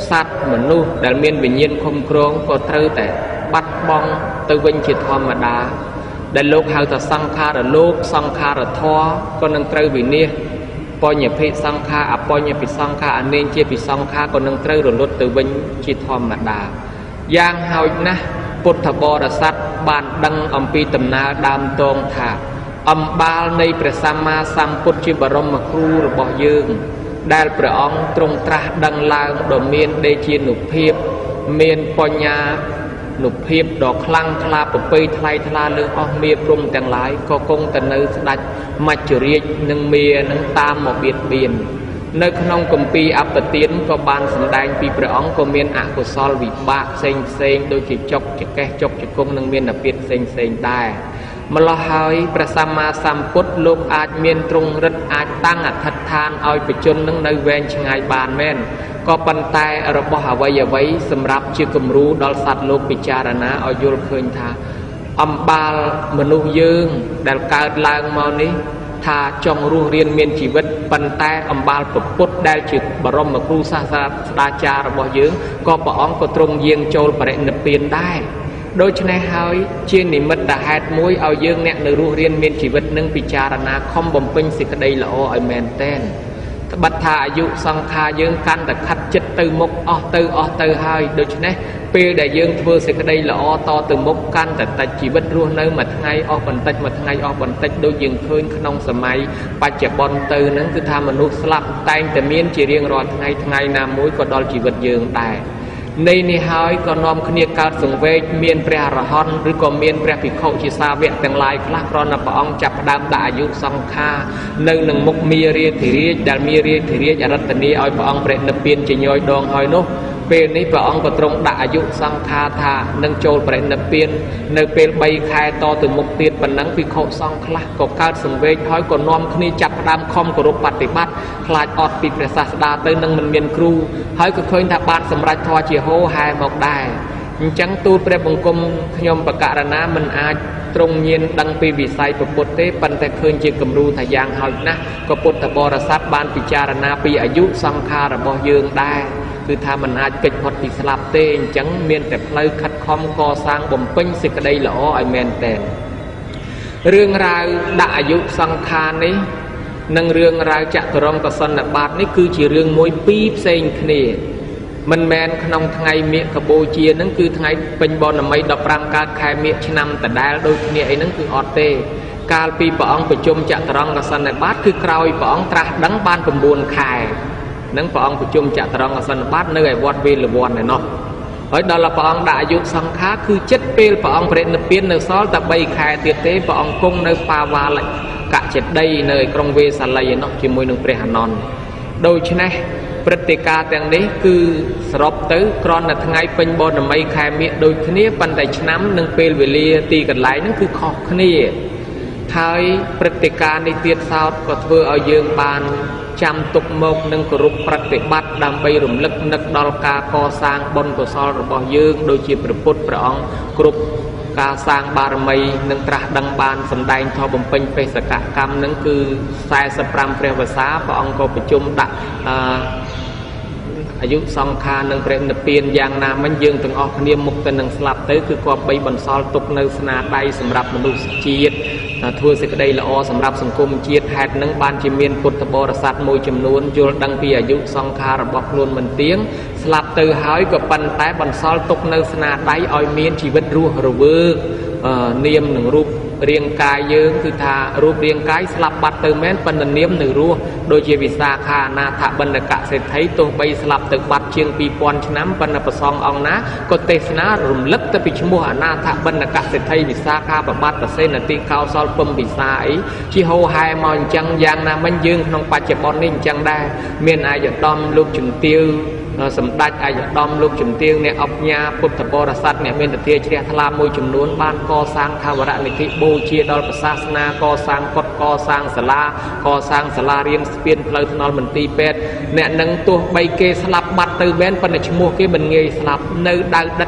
sát mình nu đại miên bình nhiên không krong có trừ tại bắt bong từ vinh chỉ thom mà đá đại lục hào ta sang kha đại lục sang kha đại thoa còn nâng trừ bình nia po nhẹ phi sang kha à po nhẹ phi sang kha anh nên chia phi sang kha còn nâng trừ rồi lót từ vinh chỉ thom mà đá giang hào naพุทธบริษัทบานดังอมปีตำนาดามตองถาอมบาลในประสัมมาสัมพุทธจิบรมครูระบอบยืงได้ประองตรงตราดังลางดอกเมียนได้เชียนุเพียบเมียนปัญญานุเพียบดอกคลังคลาปปีทลายทลาเลืออเมียปรุงแต่งหลายก็คงแต่เนื้อดัดมาจุเรียนังเมียนังตามหมอเบียดเบียนในขนมกุมปีอัปเตียนก็บานสันดานปีประองก็เมียนอะกุศลวิบากเซ็งเซ็งโดยจิตจกจิตแก่จกจิตคงนังเมียนอภิษเซ็งเซ็งได้มาละหายประสัมมาสัมพุทธโลกอาจเมียนตรงรัดอาจตั้งอัฐทานเอาไปจนนังในแวนชงายบานแม่นก็ปันตายระบบหาวัยไว้สำหรับชื่อกมรู้ดอลสัตว์โลกปิจารณาเอาโยลเคยทาอัมบาลมนุษย์ยืงดัลการลางมานี้ถ้าจงรู้เรียนเมียนชีวิตปันแต่อัมบาลปพุทธได้จึกบรมครูศาสตราจารย์บ่ยืงก็ปะอ้องก็ตรงเยียงโจลประเด็นเปลี่ยนได้โดยเฉพาะหายเชียนนิมิตแต่เหตุมวยเอายืงเนี่ยในรู้เรียนเมียนชีวิตนึงพิจารณาคอมบ่มเป็นสิกระไดละโอไอแมนเต้นบัตรอายุสังขารยืงกันแต่ขัดจิตตือมกอตืออตือหายโดยเฉพาะเปย์ได้ยืงเพื่อสิกระไดละโอต่อตือมกกันแต่แต่ชีวิตรู้เนื้อมาทั้งไงออกบันทึกมาทั้งไงออกบันทึกโดยยืงคืนขนมสมัยปัจจุบันตือนั้นคือทำมนุษย์สลับแต่งแต่เมียนจีเรียงรอทั้งไงทั้งไงนามวยก็ดอลชีวิตยืงได้ในนิหายก็น้อมขณีการส่งเวทเมียนเปรียรหอนหรือก็เมียนเปรียพิโคจิสาเวทแต่งลายคลากรอนปองจับดามดาอายุสังฆาหนึ่งหนึ่งมุกมีเรียถิเรียดัลมีเรียถิเรียอรัตนีเอาปองเปรตเปลี่ยนจิญอยดองหอยนุเป็นนี้ปองก็ตรงดาอายุสังฆาธาหนึ่งโจลเปรตเปลี่ยนในเป็นใบคายต่อถึงมุกเตียนปันนังพิโคสังคลาก็การส่งเวทหอยก็น้อมขณีจับดามคอมกรุปปฏิบัติคลายอดปิดประสาสดาเตยนังมันเมียนครูหอยก็เคยทับบานสำรัจทอเจียโฮไฮหมกได้จังตูเปรบังกรมขยมประกาศนามันอาจตรงเย็นดังปีวิสัยประปุตเตปันแต่เคยเจียกมรูทายางหอยนะก็ปุตตบรสัตบานปิจารณาปีอายุสังขารบ่ยืงได้คือถ้ามันอาจเกิดพอดปิสลับเตงจังเมียนแต่เพลย์คัดคอมก่อสร้างบ่มเป้งสิกระไดหล่อไอแมนแตนเรื่องราวดาอายุสังขารนี้นั่งเรื่องราวจักรองกสนบาทนี่คือจีเรื่องมวยปีเซงคเนมันแมนขนมไงเมียขโบเชียนั่นคือไงเป็นบอลไม่ดอกรังการขายเมียชนำแต่ได้โดยเนี่ยไอ้นั่นคือออเต้การปีปองประชุมจักรองกสนบาทคือกรอยปองตราดังบานกบวนขายนั่งปองประชุมจักรองกสนบาทเนื่อยวัดเวลวันเนี่ยเนาะเฮ้ยดอลลาร์ปองได้อายุสังขารคือเจ็ดปีปองเปลี่ยนเปลี่ยนในซอลแต่ใบขายเตี้ยเต้ปองกงในปาวาเลยกะเจ็ดได้ในกรงเวสันไลเนาะจิมวยหนึ่งเปรหานอนโดยเฉพาะปฏิกาแต่งนี้คือสรบตื้อกรอนในทั้งไงเป็นบอลไม่ขายเมียโดยนี้ปันแต่ชน้ำหนึ่งเปลเวลีตีกันไหลนั่นคือขอกนี้ท้ายปฏิกาในเตียนซาวก็เพื่อเอาเยืองบานจำตุกมกหนึ่งกรุบปฏิบัติดำไปรุมลึกนึกดอลกาก่อสร้างบนกุศลระบอบเยืองโดยจีประพุทธประองกรุบการสร้างบารมีนึงตราดังบานสำแดงทอบมเป็นเปสกกรรมนั่นคือสายสปรัมเปรียภาษาพระองค์ก็ประชุมดักอายุสองคาหนึ่งเปรตเปลี่ยนอย่างนามันยืงถึงออกเนียมมุกแต่หนึ่งสลับเตยคือกว่าไปบรรซอลตกในสนาใดสำหรับมนุษย์จีดทัวร์สิกระไดละอสำหรับสังคมจีดแหกนังบานจิเมียนพุทธบริษัทมวยจำนวนโยลดังปีอายุสองคาระบอกล้วนมันเตียงสลับเตยหายกับปันแต่บรรซอลตกในสนาใดออยเมียนชีวิตรูระเวอเนียมหนึ่งรูปเรียงกายเยื้องคือทารูปเรียงกายสลับบัดเติมแม้นปันเนียมหนึ่งรูปโดยเจวิสาคานาถบรรกะเศรษฐีตัวใบสลับตึกบัดเชียงปีปอนชนะปันประซององนะก็เตสนารุมลึกแต่ปิชมัวนาถบรรกะเศรษฐีวิสาคาประบัดแต่เส้นติเขาซอลปมวิสาไอชิโฮไฮมอนจังยางนามันยืงขนมปัจจุบันนิ่งจังได้เมียนอายดอมลูกจุนเตียวสำดัดอายดอมลูกจุนเตียวเนี่ยอัปญาพุทธบริษัทเนี่ยเมียนตะเทียเชียทลามวยจำนวนบ้านก่อสร้างทาวรนิธิบูเชียดอลประศาสนาก่อสร้างกฎก่อสร้างศาลาก่อสร้างศาลาเรียนเปลี่ยนเพลิงนอนเหมือนตีเป็ดเนี่ยนังตัวใบเกสลับบัดตือแบนปัญจโมเกบันเงยสลับเนื้อดาวดัดทัดท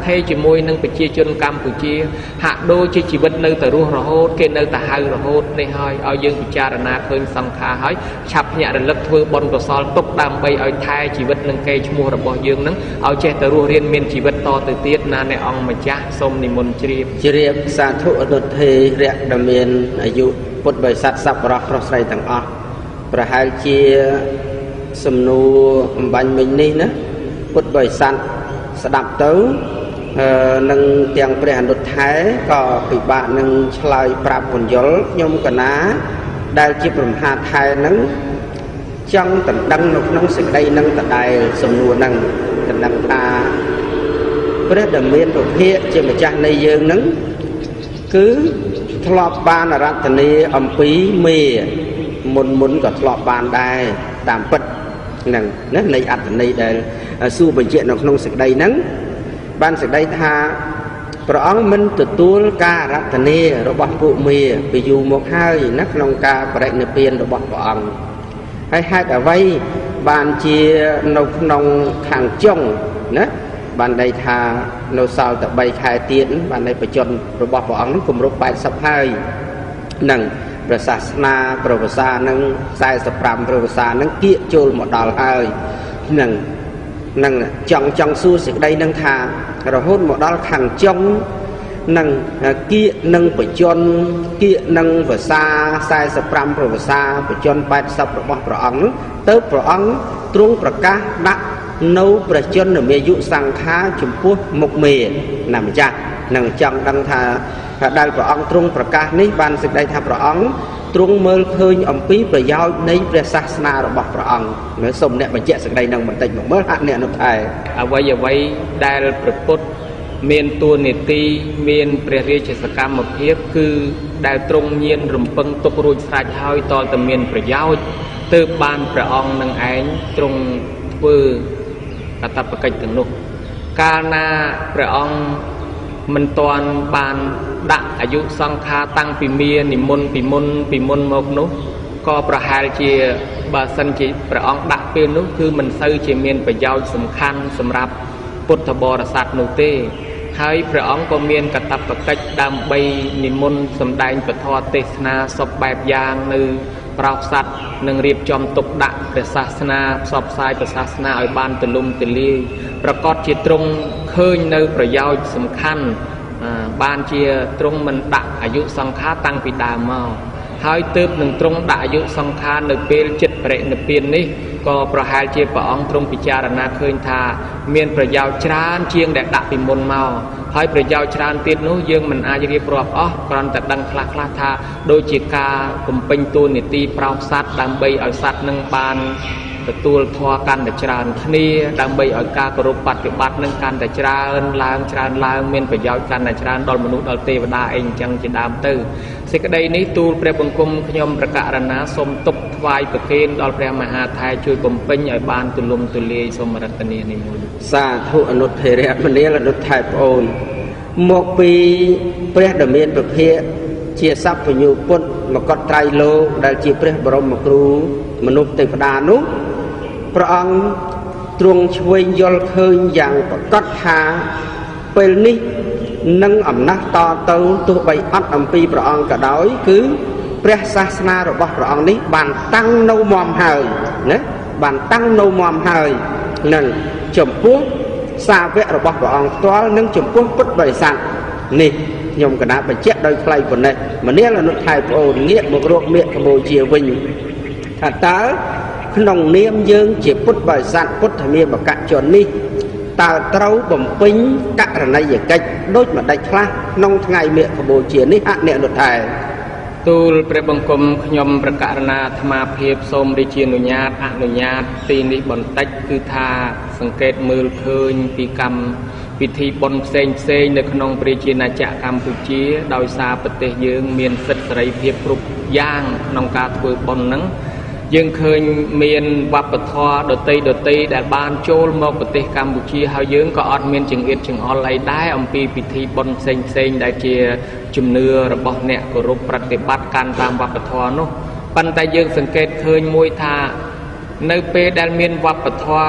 ថេរជាមួយនឹងប្រជាជនកម្ពុជាហាក់ដូចជាជីវិតនៅតែរស់រហូតគេនៅតែហៅរហូតនេះហើយឲ្យយើងពិចារណាឃើញសង្ខារហើយឆាប់ញាក់រលឹកធ្វើបុណ្យកុសលទុកដើម្បីឲ្យថែជីវិតនឹងកេរ្តិ៍ឈ្មោះរបស់យើងនឹងឲ្យចេះតែរស់រៀនមានជីវិតតទៅទៀតណាអ្នកអង្គម្ចាស់សូមនិមន្តជ្រាបជ្រាបសាធុអនុថេរៈដែលមានអាយុពុទ្ធបរិស័ទសប្បុរសប្រុសស្រីទាំងអស់ប្រហែលជាសំណួរអំបញ្ញមិញនេះណាពុទ្ធបរិស័ទស្ដាប់ទៅនឹងទាំងព្រះអនុថេរក៏ពិបាកនឹងឆ្លើយប្រាប់ពន្យល់ខ្ញុំកណាដែលជាព្រមហាថេរនឹងចង់ដណ្ដឹងនៅក្នុងសេចក្តីនឹងដដែលសំណួរនឹងដណ្ដឹងថាព្រះដែលមានពភៈជាម្ចាស់នៃយើងនឹងគឺធ្លាប់បានអរតនាអំពីមេមុនមុនក៏ធ្លាប់បានដែរតាមពិតហ្នឹងណានៃអត្តន័យដែលសួរបញ្ជាក់នៅក្នុងសេចក្តីហ្នឹងបានសេចក្តីថាព្រះអង្គមិនទទួលការអរតនារបស់ពួកមេពីយូរមកហើយណាក្នុងការបរិនិព្វានរបស់ព្រះអង្គហើយហេតុអ្វីបានជានៅក្នុងខាងចុងណាបានន័យថានៅសល់តែបីខែទៀតបានន័យបច្ចុប្បន្នរបស់ព្រះអង្គនឹងគម្រប់แปดสิบហើយនឹងព្រះសាសនាប្រវត្តិសាស្ត្រនឹងខ្សែសិបប្រាំប្រវត្តិសាស្ត្រនឹងគៀកចូលមកដល់ហើយនឹងនឹងចង់ចង់សួរសេចក្តីនឹងថារហូតមកដល់ខាងចុងនឹងគៀកនឹងបច្ចុប្បន្នគៀកនឹងភាសាខ្សែសិបប្រាំប្រវត្តិសាស្ត្របច្ចុប្បន្នแปดสิบរបស់ព្រះអង្គនោះទៅព្រះអង្គទ្រង់ប្រកាសដាក់នៅប្រជជនមេយុសង្ខារចំពោះមុខមេណាម្ចាស់នឹងចង់ដឹងថាដែលព្រះអង្គទ្រង់ប្រកាសនេះបានសេចក្តីថាព្រះអង្គទ្រង់មើលឃើញអំពីប្រយោជន៍នៃព្រះសាសនារបស់ព្រះអង្គនៅសូមអ្នកបញ្ជាក់សេចក្តីនឹងបន្តិចមកមើលអនុអ្នកនោះថែអ្វីអ្វីដែលព្រះពុទ្ធមានតួនាទីមានព្រះរាជសកម្មភាពគឺដែលទ្រង់ញៀនរំពឹងទុករួចស្រេចហើយតលតែមានប្រយោជន៍ទើបបានព្រះអង្គនឹងឯងទ្រង់ធ្វើកតបកិច្ចទាំងនោះកាលណាព្រះអង្គមិនទាន់បានដាក់អាយុសង្ខារតាំងពីមាននិមន្តពីមុនពីមុនមកនោះក៏ប្រហែលជាបើសិនជាព្រះអង្គដាក់ពេលនោះគឺមិនសូវជាមានប្រយោជន៍សំខាន់សម្រាប់ពុទ្ធបរិស័ទនោះទេហើយព្រះអង្គក៏មានកតបកិច្ចដើម្បីនិមន្តសម្ដែងពធទេសនាសពបែបយ៉ាងនៅប្រោសស័តនឹងរៀបចំទុកដាក់ព្រះសាសនាផ្សព្វផ្សាយព្រះសាសនាឲ្យបានទូលំទូលាយប្រកបជាទ្រង់ឃើញនៅប្រយោជន៍សំខាន់បានជាទ្រង់មិនដាក់អាយុសង្ខារតាំងពីដើមមកហើយទើបនឹងទ្រង់ដាក់អាយុសង្ខារនៅពេលចិត្តបរិនិព្វាននេះក៏ប្រហែលជាព្រះអង្គទ្រង់ពិចារណាឃើញថាមានប្រយោជន៍ច្រើនជាងដែលដាក់ពីមុនមកហើយប្រយោជន៍ច្រើនទៀតនោះយើងមិនអាចរៀបរាប់អស់គ្រាន់តែដឹងខ្លះខ្លះថាដូចជាការបំពេញតួនាទីប្រោសសត្វដើម្បីឲ្យសត្វនឹងបានទទួលធម៌កាន់តែច្រើនគ្នាដើម្បីឲ្យការគោរពបប្រតិបត្តិនឹងកាន់តែច្រើនឡើងច្រើនឡើងមានប្រយោជន៍កាន់តែច្រើនដល់មនុស្សដល់ទេវតាអីអញ្ចឹងជាដើមទៅសេចក្តីនេះទូលព្រះបង្គំខ្ញុំប្រកាសរណាសូមទុកថ្វាយប្រគេនដល់ព្រះមហាថេរជួយបំពេញឲ្យបានទូលំទូលាយសូមរតនានិមន្តសាធុអនុថេរៈមនាលអនុថេរប្អូនមកពីព្រះដែលមានពភៈជាសព្វញ្ញូពុទ្ធមកតត្រៃលោកដែលជាព្រះបរមគ្រូមនុស្សទេវតានោះព្រះអង្គទ្រង់ឆ្វេងយល់ឃើញយ៉ាងប្រកបថាពេលនេះនឹងអំណះតទៅទោះបីអត់អំពីព្រះអង្គក៏ដោយគឺព្រះសាសនារបស់ព្រះអង្គនេះបានតាំងនៅមាំហើយណាបានតាំងនៅមាំហើយនឹងចំពោះសាវករបស់ព្រះអង្គផ្ទាល់និងចំពោះពុទ្ធបរិស័ទនេះខ្ញុំកណាបញ្ជាក់ដោយថ្លៃប៉ុណ្ណេះមនាលអនុថេរប្អូនងាកមករកមេកបូជាវិញថាតើក្នុងនាមយើងជាពុទ្ធបរិស័ទពុទ្ធមាបកជននេះតើត្រូវបំពេញករណីយកិច្ចដូចម្ដេចខ្លះក្នុងថ្ងៃមេកបូជានេះអអ្នកអនុថេរទូលព្រះបង្គំខ្ញុំប្រកាសណាអាត្មាភាពសូមរាជានុញ្ញាតអនុញ្ញាតទីនេះបន្តិចគឺថាសង្កេតមើលឃើញពីកម្មពិធីបុណ្យផ្សេងផ្សេងនៅក្នុងប្រជាណាចក្រកម្ពុជាដោយសារប្រទេសយើងមានសិទ្ធិសេរីភាពគ្រប់យ៉ាងក្នុងការធ្វើបុណ្យហ្នឹងយើងឃើញមានវប្បធម៌ដតីដតីដែលបានចូលមកប្រទេសកម្ពុជាហើយយើងក៏អត់មានចង្អៀតចង្អល់អីដែរអំពីពិធីបុណ្យផ្សេងផ្សេងដែលជាជំនឿរបស់អ្នកគោរពប្រតិបត្តិកាន់តាមវប្បធម៌នោះប៉ុន្តែយើងសង្កេតឃើញមួយថានៅពេលដែលមានវប្បធម៌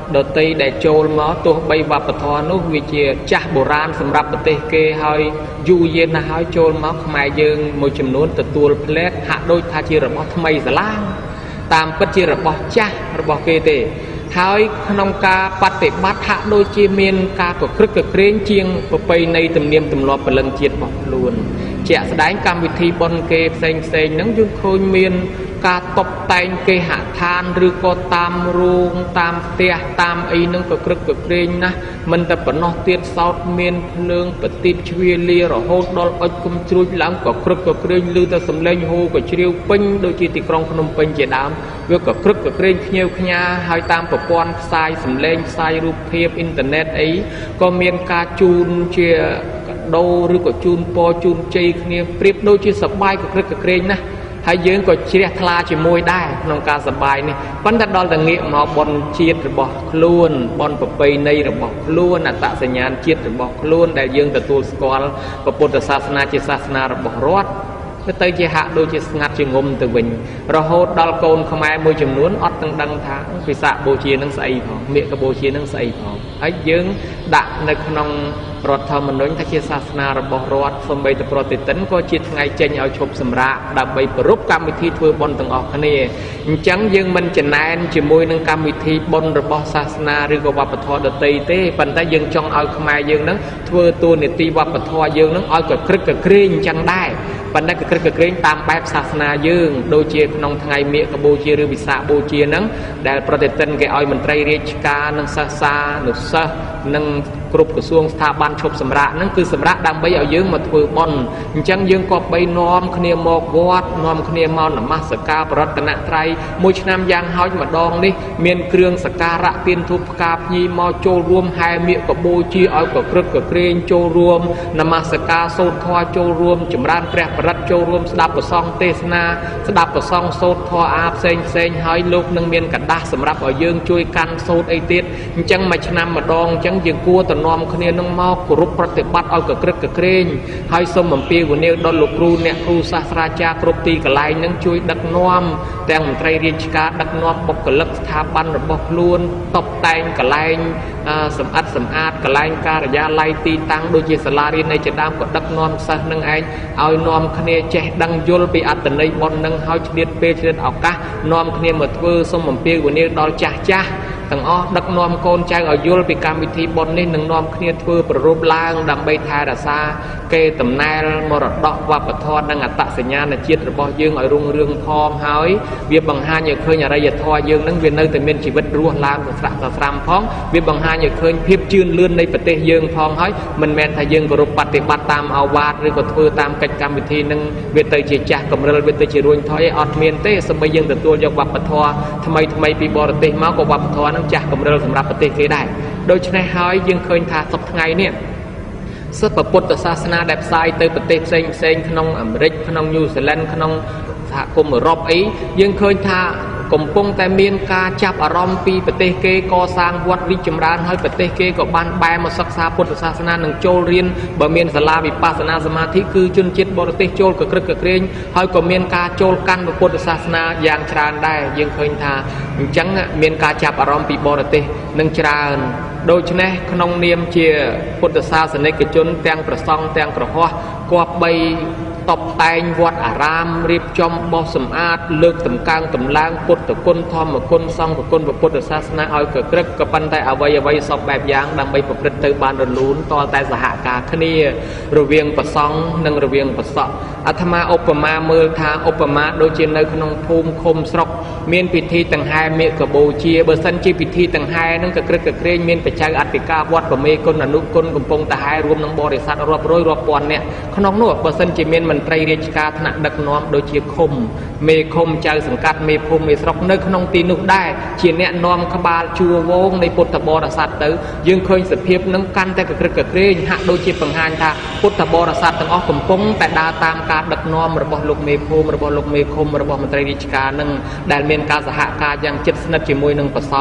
ដតីដែលចូលមកទោះបីវប្បធម៌នោះវាជាចាស់បុរាណសម្រាប់ប្រទេសគេហើយយូរយារណាស់ហើយចូលមកខ្មែរយើងមួយចំនួនទទួលផ្លែកហាក់ដូចថាជារបស់ថ្មីស្រឡាងតាមពិតជារបស់ចាស់របស់គេទេហើយក្នុងការបប្រតិបត្តិហាក់ដូចជាមានការកក្រឹកកក្រែងជាងប្រពៃណីទំនៀមទម្លាប់ព្រលឹងជាតិរបស់ខ្លួនជាក់ស្ដែងកម្មវិធីបុណ្យគេផ្សេងផ្សេងហ្នឹងយើងឃើញមានការតុបតែងគេហដ្ឋានឬក៏តាមរូងតាមផ្ទះតាមអីហ្នឹងក៏ក្រឹកក៏ក្រែងណាស់មិនតែប៉ុណ្ណោះទៀតសោតមានភ្លើងប្រទីបជ្វាលារហូតដល់អុចគុំជ្រួចឡើងក៏ក្រឹកក៏ក្រែងឮតែសំឡេងហូរក៏ជ្រាវពេញដូចជាទីក្រុងភ្នំពេញជាដើមវាក៏ក្រឹកក៏ក្រែងភ្ញៀវខ្ញាហើយតាមប្រព័ន្ធផ្សាយសំឡេងផ្សាយរូបភាពអ៊ីនធឺណិតអីក៏មានការជូនជាដូរឬក៏ជូនពរជូនជ័យគ្នាប្រៀបដូចជាសប្បាយក៏ក្រឹកក៏ក្រែងណាស់ហើយយើងក៏ជ្រះថ្លាជាមួយដែរក្នុងការសប្បាយនេះប៉ុន្តែដល់តែងាកមកបុណ្យជាតិរបស់ខ្លួនបុណ្យប្រពៃណីរបស់ខ្លួនអត្តសញ្ញាណជាតិរបស់ខ្លួនដែលយើងទទួលស្គាល់ពុទ្ធសាសនាជាសាសនារបស់រដ្ឋទៅជាហាក់ដូចជាស្ងាត់ជាងុំទៅវិញរហូតដល់កូនខ្មែរមួយចំនួនអត់ទាំងដឹងថាពិសាបូជានឹងស្អីផងមេកបូជានឹងស្អីផងហើយយើងដាក់នៅក្នុងរដ្ឋធម្មនុញ្ញថាជាសាសនារបស់រដ្ឋសូម្បីតែប្រតិទិនក៏ជាថ្ងៃចេញឲ្យឈប់សម្រាកដើម្បីប្រពៃកម្មវិធីធ្វើបុណ្យទាំងអស់គ្នាអញ្ចឹងយើងមិនចំណែនជាមួយនឹងកម្មវិធីបុណ្យរបស់សាសនាឬក៏វប្បធម៌ដទៃទេប៉ុន្តែយើងចង់ឲ្យខ្មែរយើងនឹងធ្វើតួនាទីវប្បធម៌យើងនឹងឲ្យកក្រឹកកក្រែងអញ្ចឹងដែរប៉ុន្តែកក្រឹកកក្រែងតាមបែបសាសនាយើងដូចជាក្នុងថ្ងៃមាឃបូជាឬវិសាខបូជាហ្នឹងដែលប្រតិទិនគេឲ្យមន្ត្រីរាជការនិងសិស្សសានុសិស្សនិងគ្រប់ក្រសួងស្ថាប័នឈប់សម្រាកហ្នឹងគឺសម្រាកដើម្បីឲ្យយើងមកធ្វើបុណ្យអញ្ចឹងយើងក៏បីនាំគ្នាមកវត្តនាំគ្នាមកនមស្ការបរតនត្រ័យមួយឆ្នាំយ៉ាងហោចម្ដងនេះមានគ្រឿងសក្ការៈទៀនធូបផ្កាភ្ញីមកចូលរួមហែមាឃបូជាឲ្យកក្រឹកកក្រែងចូលរួមនមស្ការសូត្រធម៌ចូលរួមចម្រើនព្រះបរិត្តចូលរួមស្ដាប់ប្រសងទេសនាស្ដាប់ប្រសងសូត្រធម៌អាផ្សេងផ្សេងហើយលោកនឹងមានកដាស់សម្រាប់ឲ្យយើងជួយកាន់សូត្រអីទៀតអញ្ចឹងមួយឆ្នាំម្ដងអញ្ចឹងយើងគួរទៅនាំគ្នានឹងមកគោរពប្រតិបត្តិឲ្យកក្រឹកកក្រែងហើយសូមអំពាវនាវដល់លោកគ្រូអ្នកគ្រូសាស្ត្រាចារ្យគ្រប់ទីកន្លែងនឹងជួយដឹកនាំទាំងមន្ត្រីរាជការដឹកនាំបុគ្គលិកស្ថាប័នរបស់ខ្លួនតបតែងកន្លែងសម្អាតសម្អាតកន្លែងការិយាល័យទីតាំងដូចជាសាលារៀននៃជាដើមក៏ដឹកនាំសិស្សនឹងឯងឲ្យនាំគ្នាចេះដឹងយល់ពីអត្តន័យបុណ្យនឹងហើយឆ្លៀតពេលឆ្លៀតឱកាសនាំគ្នាមកធ្វើសូមអំពាវនាវដល់ចាស់ចាស់ទាំងអស់ដឹកនាំកូនចៅឲ្យយល់ពីកម្មវិធីបុណ្យនេះនឹងនាំគ្នាធ្វើប្ររពឡើងដើម្បីថែរក្សាកេរដំណែលមរតកវប្បធម៌និងអត្តសញ្ញាណជាតិរបស់យើងឲ្យរុងរឿងផងហើយវាបង្ហាញឲ្យឃើញអរិយធម៌យើងនឹងវានៅតែមានជីវិតរស់ឡើងស្រស់ស្រាំផងវាបង្ហាញឲ្យឃើញភាពជឿនលឿននៃប្រទេសយើងផងហើយមិនមែនថាយើងគោរពបប្រតិបត្តិតាមអាវាតឬក៏ធ្វើតាមកិច្ចកម្មវិធីនឹងវាទៅជាចាស់កម្រិលវាទៅជារួញថយអត់មានទេសូម្បីយើងទទួលយកវប្បធម៌ថ្មីថ្មីពីបរទេសមកក៏វប្បធម៌នឹងចាស់កម្រិលសម្រាប់ប្រទេសគេដែរដូច្នេះហើយយើងឃើញថាសប្តាហ៍ថ្ងៃនេះសិទ្ធិពុទ្ធសាសនាដែលផ្សាយទៅប្រទេសផ្សេងផ្សេងក្នុងអាមេរិកក្នុងញូហ្សេឡង់ក្នុងសហគមន៍អឺរ៉ុបអីយើងឃើញថាកំពុងតែមានការចាប់អារម្មណ៍ពីប្រទេសគេកសាងវត្តរីកចម្រើនហើយប្រទេសគេក៏បានបែរមកសិក្សាពុទ្ធសាសនានិងចូលរៀនបើមានសាលាវិបស្សនាសមាធិគឺជនជាតិបរទេសចូលកក្រឹកកក្រែងហើយក៏មានការចូលកាន់ពុទ្ធសាសនាយ៉ាងច្រើនដែរយើងឃើញថាអញ្ចឹងមានការចាប់អារម្មណ៍ពីបរទេសនឹងច្រើនដូច្នេះក្នុងនាមជាពុទ្ធសាសនិកជនទាំងប្រសង់ទាំងក្រហមគប្បីតបតែងវត្តអារាមរៀបចំបោះសម្អាតលើកតម្កើងតម្លើងពុទ្ធគុណធម្មគុណសង្ឃគុណពុទ្ធសាសនាឲ្យកក្រឹកក៏ប៉ុន្តែអ្វីអ្វីសពបែបយ៉ាងដើម្បីប្រព្រឹត្តទៅបានរលូនតតែសហការគ្នារវាងប្រសង់និងរវាងប្រសក់អាត្មាឧបមាមើលថាឧបមាដូចជានៅក្នុងភូមិឃុំស្រុកមានពិធីដង្ហែមាឃបូជាបើសិនជាពិធីដង្ហែនឹងកក្រឹកកក្រែងមានបច្ច័យអធិការវត្តប្រមេគុណអនុគុណកំពុងដង្ហែរួមនឹងបរិស័ទរាប់រយរាប់ពាន់នាក់ក្នុងនោះបើសិនជាមានមន្ត្រីរាជការថ្នាក់ដឹកនាំដូចជាឃុំមេឃុំចៅសង្កាត់មេភូមិមេស្រុកនៅក្នុងទីនោះដែរជាអ្នកនាំក្បាលជួរវងនៃពុទ្ធបរិស័ទទៅយើងឃើញសភាពនឹងកាន់តែកក្រឹកកក្រែងហាក់ដូចជាបង្ហាញថាពុទ្ធបរិស័ទទាំងអស់កំពុងតែដើរតាមការដឹកនាំរបស់លោកមេភូមិរបស់លោកមេឃុំរបស់មន្ត្រីរាជការនឹងដែលមានការសហការយ៉ាងជិតស្និទ្ធជាមួយនឹងព្រះសង្ឃ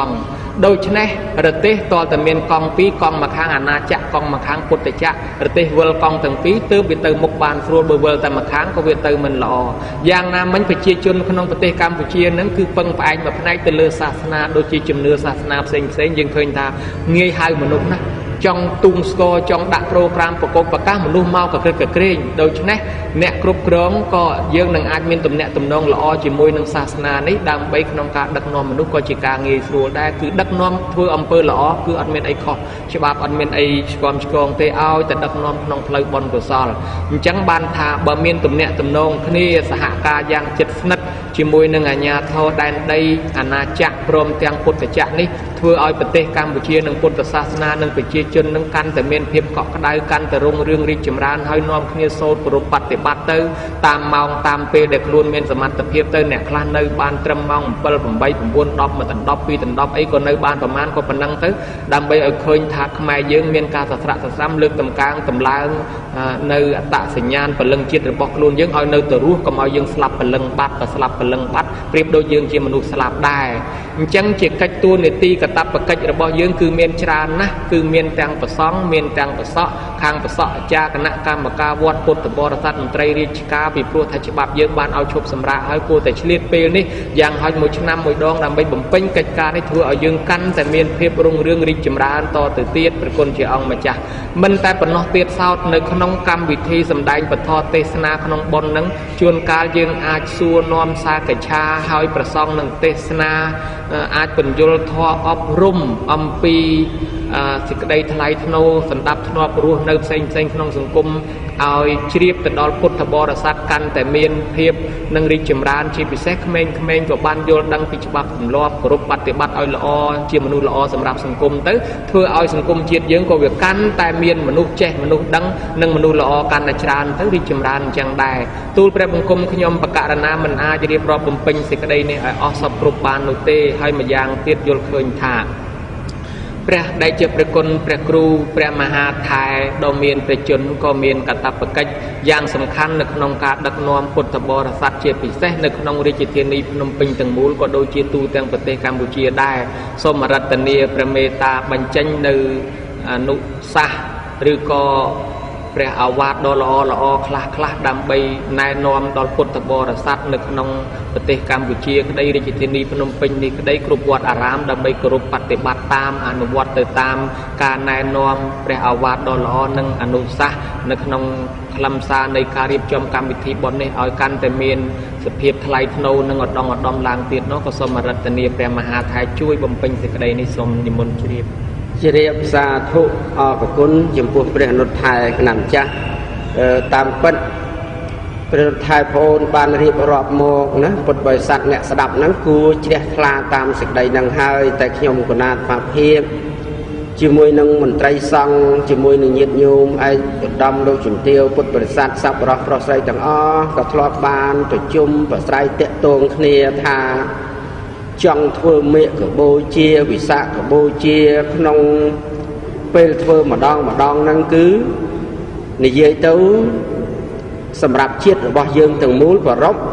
โดยเฉพาะประเทศต่อแต่เมียนกองปีกองมาค้างอาณาจักรกองมาค้างพุทธจักรประเทศเวลกองตั้งปีตื้อไปเติมมุกบานส่วนเวลแต่มาค้างก็เวลเติมมันหล่ออย่างนั้นมันไปเชี่ยจนขนมประเทศกัมพูชีนั้นคือเปิงไปแบบในแต่เลือศาสนาโดยจีจำเนื้อศาสนาเซ็งเซ็งยังเคยตาเงยหายมนุษย์นะจองตุงสกอจองดักโปรแกรมประกอบประกาศมนุษย์เมากับเกลือเกรงโดยเฉพาะเนกรุบกรองก็ยังนังอาจมีตุ่มเนตุ่มนองละอจิมวยนังศาสนานี้ดังไปขนมการดักนอมมนุษย์ก็จิกาเงยสัวได้คือดักนอมทั่วอำเภอละอคืออันเมนไอคอฉบับอันเมนไอสกอมสกองเตเอาแต่ดักนอมขนมเพลย์บอลกุศลจังบานทาบะเมียนตุ่มเนตุ่มนองคณีสหการยังจิตสนัดจิมวยนังอาญาทอได้ได้อาณาจักรพร้อมเตียงพุทธจักรนี้ทั่วเอาประเทศกัมพูชีนังพุทธศาสนานังไปเชี่ยจนนังกันแต่เมียนเพียบเกาะกระไดกันแต่รงเรื่องริจมรานให้น้อมคณีโซดปรุปฏิบัติเตอตามมองตามเปเด็กล้วนเมียนสมัติเพียบเตอเนี่ยคลานในบ้านตรมมองเปิลผมใบผมวนดอกมาตันดอกปีตันดอกไอ้คนในบ้านประมาณก็ปนังเตอดำไปเอาเคยทักขมายยืงเมียนการสัตระสัตซ้ำเลือกตำกลางตำลางในอัตสัญญาณปลังจิตหรือบอกล้วนยืงเอาในตัวรู้ก็เอายืงสลับปลังบัดกับสลับปลังบัดเปรียบโดยยืงเจียมนุษย์สลับได้จังจิตกัจตัวในตีกระตับประกัจระบยืงคือเมียนชรานะคือเมียนแตงประซองเมียนแตงประซอคางประซอจากคณะกรรมการวัดพุทธบริษัทมนตรีริชกาปีพวกทัชบับยืงบ้านเอาชบสำราให้กูแต่เฉลี่ยเปลนี่ยังให้หมดชนะมวยดองดำไปบ่มเป็นกิจการให้ทัวเอายืงกันแต่เมียนเพียบรุ่งเรื่องริจมรานต่อตื่นเตี้ยเป็นคนเชี่ยวมาจ้ะมันแต่ปนอเตี้ยเศร้าในขนมกรรมวิธีสำแดงปทอเตสนาขนมบนนั้นชวนการยืงอาจซัวนอมซากชาให้ประซองหนึ่งเตสนาอาจเป็นโยลทออบรุ่มอัมปีสิกได้ทลายธนูสันดับธนอบรู้ในเซ็งเซ็งขนมสังคมเอาเชียบแต่ดอลพุทธบริษัทกันแต่เมียนเพียบนังริจมรานชีพิเศษเขมงเขมงกับบ้านโยลดังปิจบับรอบกรุบปฏิบัติเอาละอเจียมนุษย์ละอสำหรับสังคมเต้เพื่อเอาสังคมเจียดยืงก็เวียกันแต่เมียนมนุษย์เจมนุษย์ดังนังมนุษย์ละอการในชานเต้ริจมรานจังได้ตูเปรบังคมขยมประกาศนามันอาจะเรียบรอบบุญเป็นสิกได้ในอสปรุบานนุเตให้มายังเตียดโยลเคยถาพระได้เจอพระกลพระครูพระมหาไทยดเมียนพระชนก็เมียนกัตตปกิจอย่างสำคัญในขนมการดักนอมพุทธบริษัทเจียพิเศษในขนมริจิตนีพนมปิงตังมูลก็โดยเจียตูแตงประเทศกัมพูชีได้สมรัตเนียพระเมตตาบรรจัยในอนุสาหรือก็พระอาวาสดอลอละอคลาคลาดำใบนายนอมดอลพุทธบริษัทในขนมประเทศกัมพูชีก็ได้ริจิตนีพนมปิงนี่ก็ได้กรุบวัดอารามดำใบกรุบปฏิบัติตามอนุวัตเตตามการนายนอมพระอาวาสดอลอนังอนุสาในขนมคลำซาในการเรียบจอมกรรมวิธีบนในเอากันแต่เมียนสเพียบทลายธนูนังอดดองอดดอมลางตีนนกสมรัตเนียพระมหาไทยช่วยบำเพ็ญสิกได้ในสมนิมนต์ชีพเจริญสาธุออกคุณจมพูพระนุทัยขนำจ้ะตามปัจพระนุทัยโพนบานรีบรอบโมกนะปดบริษัทเนี่ยสดับนั้นกูเจริญคลาตามสิกใดนังหายแต่ขยมกุณาปาเพียบจิมวยนังมันไตรสังจิมวยนังยิดโยมไอ้ดำโดยจุนเตียวปดบริษัทสับรอปรอไซจังอ้อกับทลอบานตัวจุ่มปรอไซเตะตรงเคลียธาจังทั่วเมฆกับโบเชียวิสะกับโบเชียขนมเปลทั่วมาดองมาดองนั่งคือในเยื่อตู้สำหรับเช็ดบ่ยืงถึงมูลvà rốc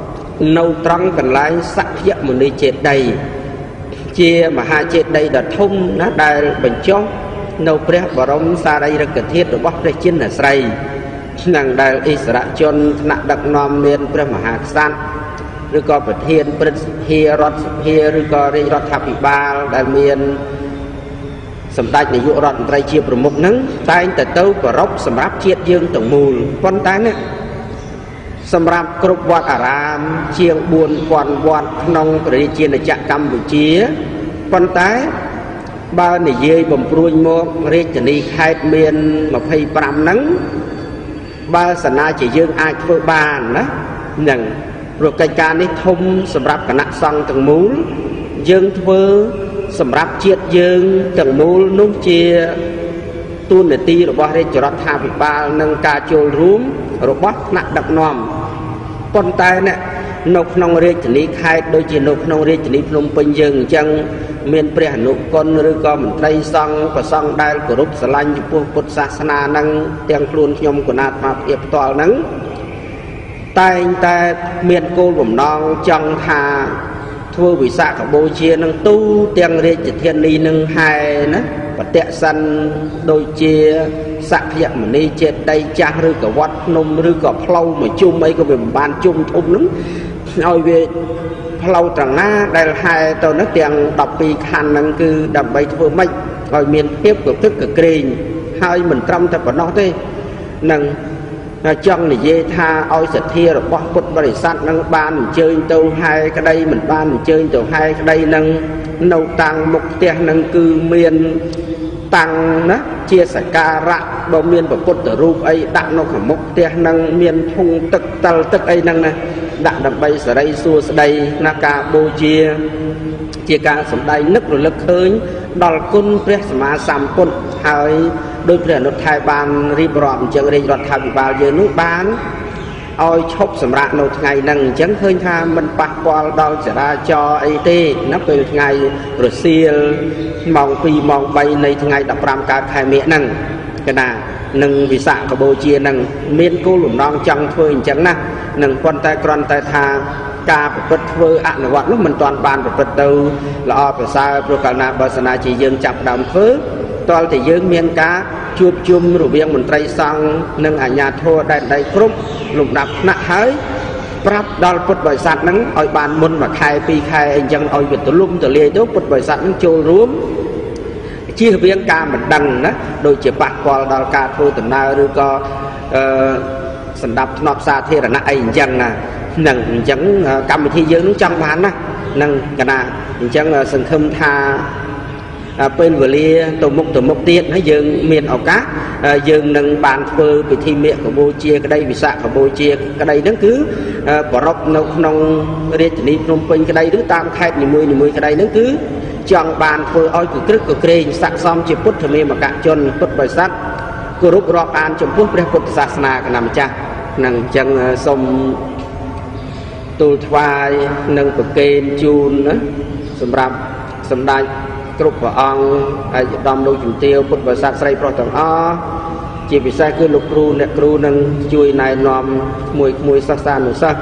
nâu trắng cần lái sắc hiện một nơi chết đầy chia mà hai chết đây là thông nó đại bình chó nâu prep và rong xa đây là cần thiết được bóc đây trên là say nàng đại Israel chôn nặng đặc nom miền prep mà hạt san rồi có vật hiền prep hiền rót hiền rồi có đây rót tháp bị ba đại miềnสำได้ในยุโรปไตรเชียประมุกนั้นใต้แต่เต้าปรบสำรับเชียดยืงต่างมูลปนใต้เนี่ยสำรับกรุบวัดอารามเชียงบุญกวนวัดนองประเจียนจักรกัมพูชีปนใต้บ้านในเย่บ่มปรุยโมกเรียกจะนีไข่เมียนมาพายปรำนั้นบ้านสนาจะยืงอาชีพบ้านนะหนึ่งโปรแกรมการนี้ทุ่มสำรับคณะสังต่างมูลยืงเพื่อสำหรับเชียดยืงจังมูลนุ่งเชียตูนเนตีหรือว่าเรื่องจรทาพิบาลนังกาโจลรูมหรือว่าหนักดักนอมปนตายเนี่ยนกนองเรียกนี้ใครโดยจีนกนองเรียกนี้พนมเป็นยืงจังเมียนเปรียนุกนหรือก็มันไตรซังก็ซังได้กรุบสลันอยู่พวกพุทธศาสนานังเตียงครูนยมกุณามาเอียบตัวนั้นตายแต่เมียนโกลผมน้องจังทา thua vì xạ cả bố chia nâng tu tiếng riêng chỉ thiên ni nâng hai ná và tệ sân đôi chia sạc hiện mà đi chết đây cha rư cả vọt nông rư cả plau mà chung mấy có về bàn chung thùng lắm rồi về plau trắng na đây là hai tàu nó tiếng đọc vì khăn nâng cư đập bay thua mạch rồi miền tiếp của tức cả kênh hai mình trăm thật vào nó thế nâng trong này dê tha ôi sẽ thia rồi bó bút bà để sát nâng ban mình chơi tâu hai cái đây mình ban mình chơi tâu hai cái đây nâng nâu tăng mục tiêu nâng cư miền tăng nó chia sẻ ca rạ bao miền và bút ở rụp ấy đạn nó khoảng mục tiêu nâng miền thung tức tàu tức ấy nâng này đạn đập bay sở đây xua sở đây na ca bô chia chia ca sầm đây nức rồi lực hơi đòi côn press mà sàm côn hơi đôi khi nó thay bàn ri bọm chẳng ri bọt thay vào giờ nước bán ôi chốc sầm rạ nốt ngày nâng chẳng hơi tha mình bạc qua đau sẽ ra cho ấy tê nó về ngày rồi xia mong phi mong bay này ngày đập ram cá khai mẹ nâng cái nào nâng vì xạ của bồ chia nâng miên cô lùm non chẳng thôi chẳng nè nâng quan tay quan tay tha ca của bất vơ ạ là gọi lúc mình toàn bàn của bất đâu là ở phía xa procana basana chỉ dương chập đàm phớ toàn thì dương miên cá chụp chum rồi biếng mình trai sang nâng ở nhà thua đại đại cướp lục đập nặng hới prap đal bật bởi sạt nắng oi bàn môn mà khai pi khai anh dân oi việt tổ lum tổ lia đốt bật bởi sạt nắng trôi rúm chia biếng ca mình đằng đó đôi chỉ bạc qua đal ca thua từ nào rồi có sẵn đập nọp xa thế là nãy anh dân nè nâng chẳng cầm thi dương nó trong bán á nâng cái nào chẳng sừng khâm tha bên vừa lia tổ mục tổ mục tiết nó dương miền ảo cá dương nâng bàn phơ bị thi miệng của bô chia cái đây bị sạ của bô chia cái đây nó cứ bỏ rốc nông nông riết đi nông pin cái đây đứa tam khai nhiều mươi nhiều mươi cái đây nó cứ chọn bàn phơ oi của крức của kênh sạc xong chỉ put thầm mà cạn chân put bởi sắt của rút rọp an trong phút để put sạc na cái nằm cha nâng chân xong tôi phai nâng của kênh chun đó sầm rạp sầm đai cướp của ông ai đâm đôi chủ tiêu bút và sạc say pro tầng o chỉ vì sai cứ lục ru nè ru nâng chui này nòm mùi mùi sắc xa nửa sắc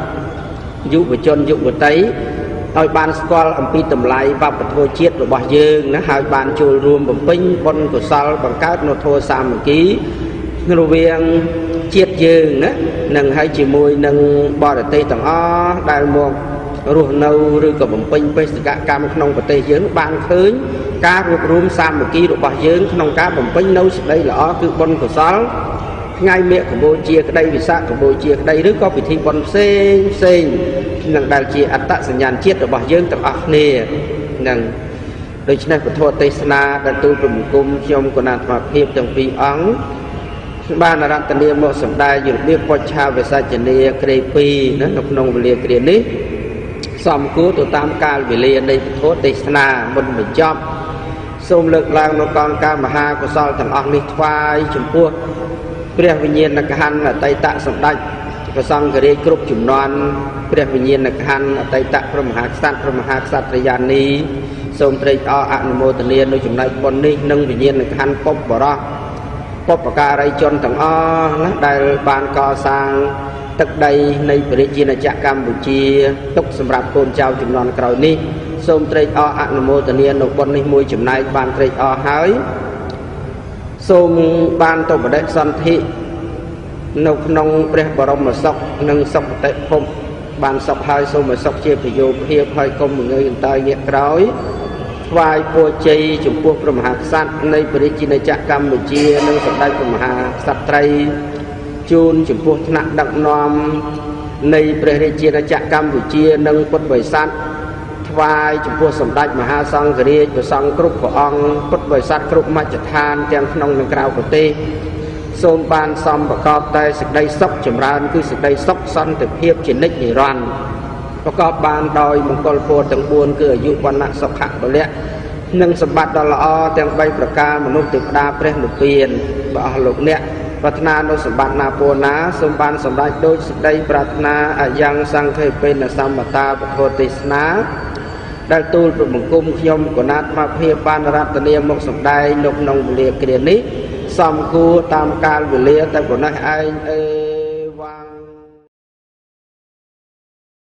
dụ với chân dụ với tấy hỏi bàn squall âm pi tầm lại và bật thua chiết rồi bỏ dương nó hỏi bàn chui rùm bằng pin con của sao bằng các nó thua xa một ký rồi viên chiết dương á nâng hai chỉ mùi nâng bò để tây tầng o đại một ruột nâu rư cầm pin pin cả cam không có tây dương ban khơi cá ruột rùm sam một ký độ bỏ dương không cá bằng pin nâu đây là ó cứ con của sáu ngay miệng của bô chia cái đây vì sao của bô chia cái đây đứa có vị thi con xê xê nâng đại chia ắt tạสัญญาณ chiết độ bỏ dương tầng óc nè nâng đôi chân này của thua tây sana đã tu cùng cung trong của nàng hòa hiệp tầng phi óng ban làรัตเนีย một sầm đai dự biết qua cha về sa chân nia kề pi nó nông nông về liền kề ní xóm cứu tụ tam ca về liền đây thốt tây na mình mình chọn xôm lực lang nó con ca mà ha của sao thằng ông đi phai chủng pua bây vì nhiên là han là tây tạ sầm đai và xong cái group chủng non bây vì nhiên là han là tây tạ from hạc sát from hạc sát tây giang ní xôm tây o an mô tây niên nơi chủng này con ní nâng vì nhiên là han pop bỏ ra pop bạc ca đây chôn thằng o nó đây ban co sang tức đâyในประเทศนะจักรកម្ពុជាទុកសម្រាប់កូនចៅចំនួនក្រោយនេះសូមត្រេកអរអនុមោទនានៅបុណ្យនេះមួយចំណែកបានត្រេកអរហើយសូមបានទៅបដិសន្ធិនៅក្នុងព្រះបរមសុខនិងសុគតិភពបានសុខហើយសូមឲ្យសុខជាប្រយោជន៍ភាពហើយកុំងើយអន្តើញាក់ក្រោយថ្វាយពរជ័យចំពោះព្រះមហាក្សត្រនៃព្រះរាជាណាចក្រកម្ពុជានិងសម្ដេចព្រះមហាក្សត្រីជួនចំពោះថ្នាក់ដឹកនាំនៃព្រះរាជាណាចក្រកម្ពុជានិងពុទ្ធបរិស័ទថ្វាយចំពោះសម្ដេចមហាសង្ឃរាជព្រះសង្ឃគ្រប់ព្រះអង្គពុទ្ធបរិស័ទគ្រប់មជ្ឈដ្ឋានទាំងក្នុងនិងក្រៅប្រទេសសូមបានសំប្រកបតែសេចក្តីសុខចម្រើនគឺសេចក្តីសុខសន្តិភាពជានិច្ចនិរន្តរ៍ប្រកបបានដោយមង្គលពរទាំងបួនគឺអាយុវណ្ណៈសុខៈពលៈនិងសម្បត្តិដ៏ល្អទាំងបីប្រការមនុស្សទេវតាព្រះនិព្វានបើអស់លោកអ្នកប្រាថ្នានៅសម្បត្តិណាពរណាសូមបានសម្រេចដោយសេចក្តីប្រាថ្នាអាយ៉ាងសង្ឃេពេនសម្បតាពធទេសនាដែលទូលប្របង្គំខ្ញុំគណៈអាភិបបានរតនាមកសម្ដែងនៅក្នុងវេលាគ្រានេះសំគួរតាមកាលវេលាតែប៉ុណ្ណេះឯងអេ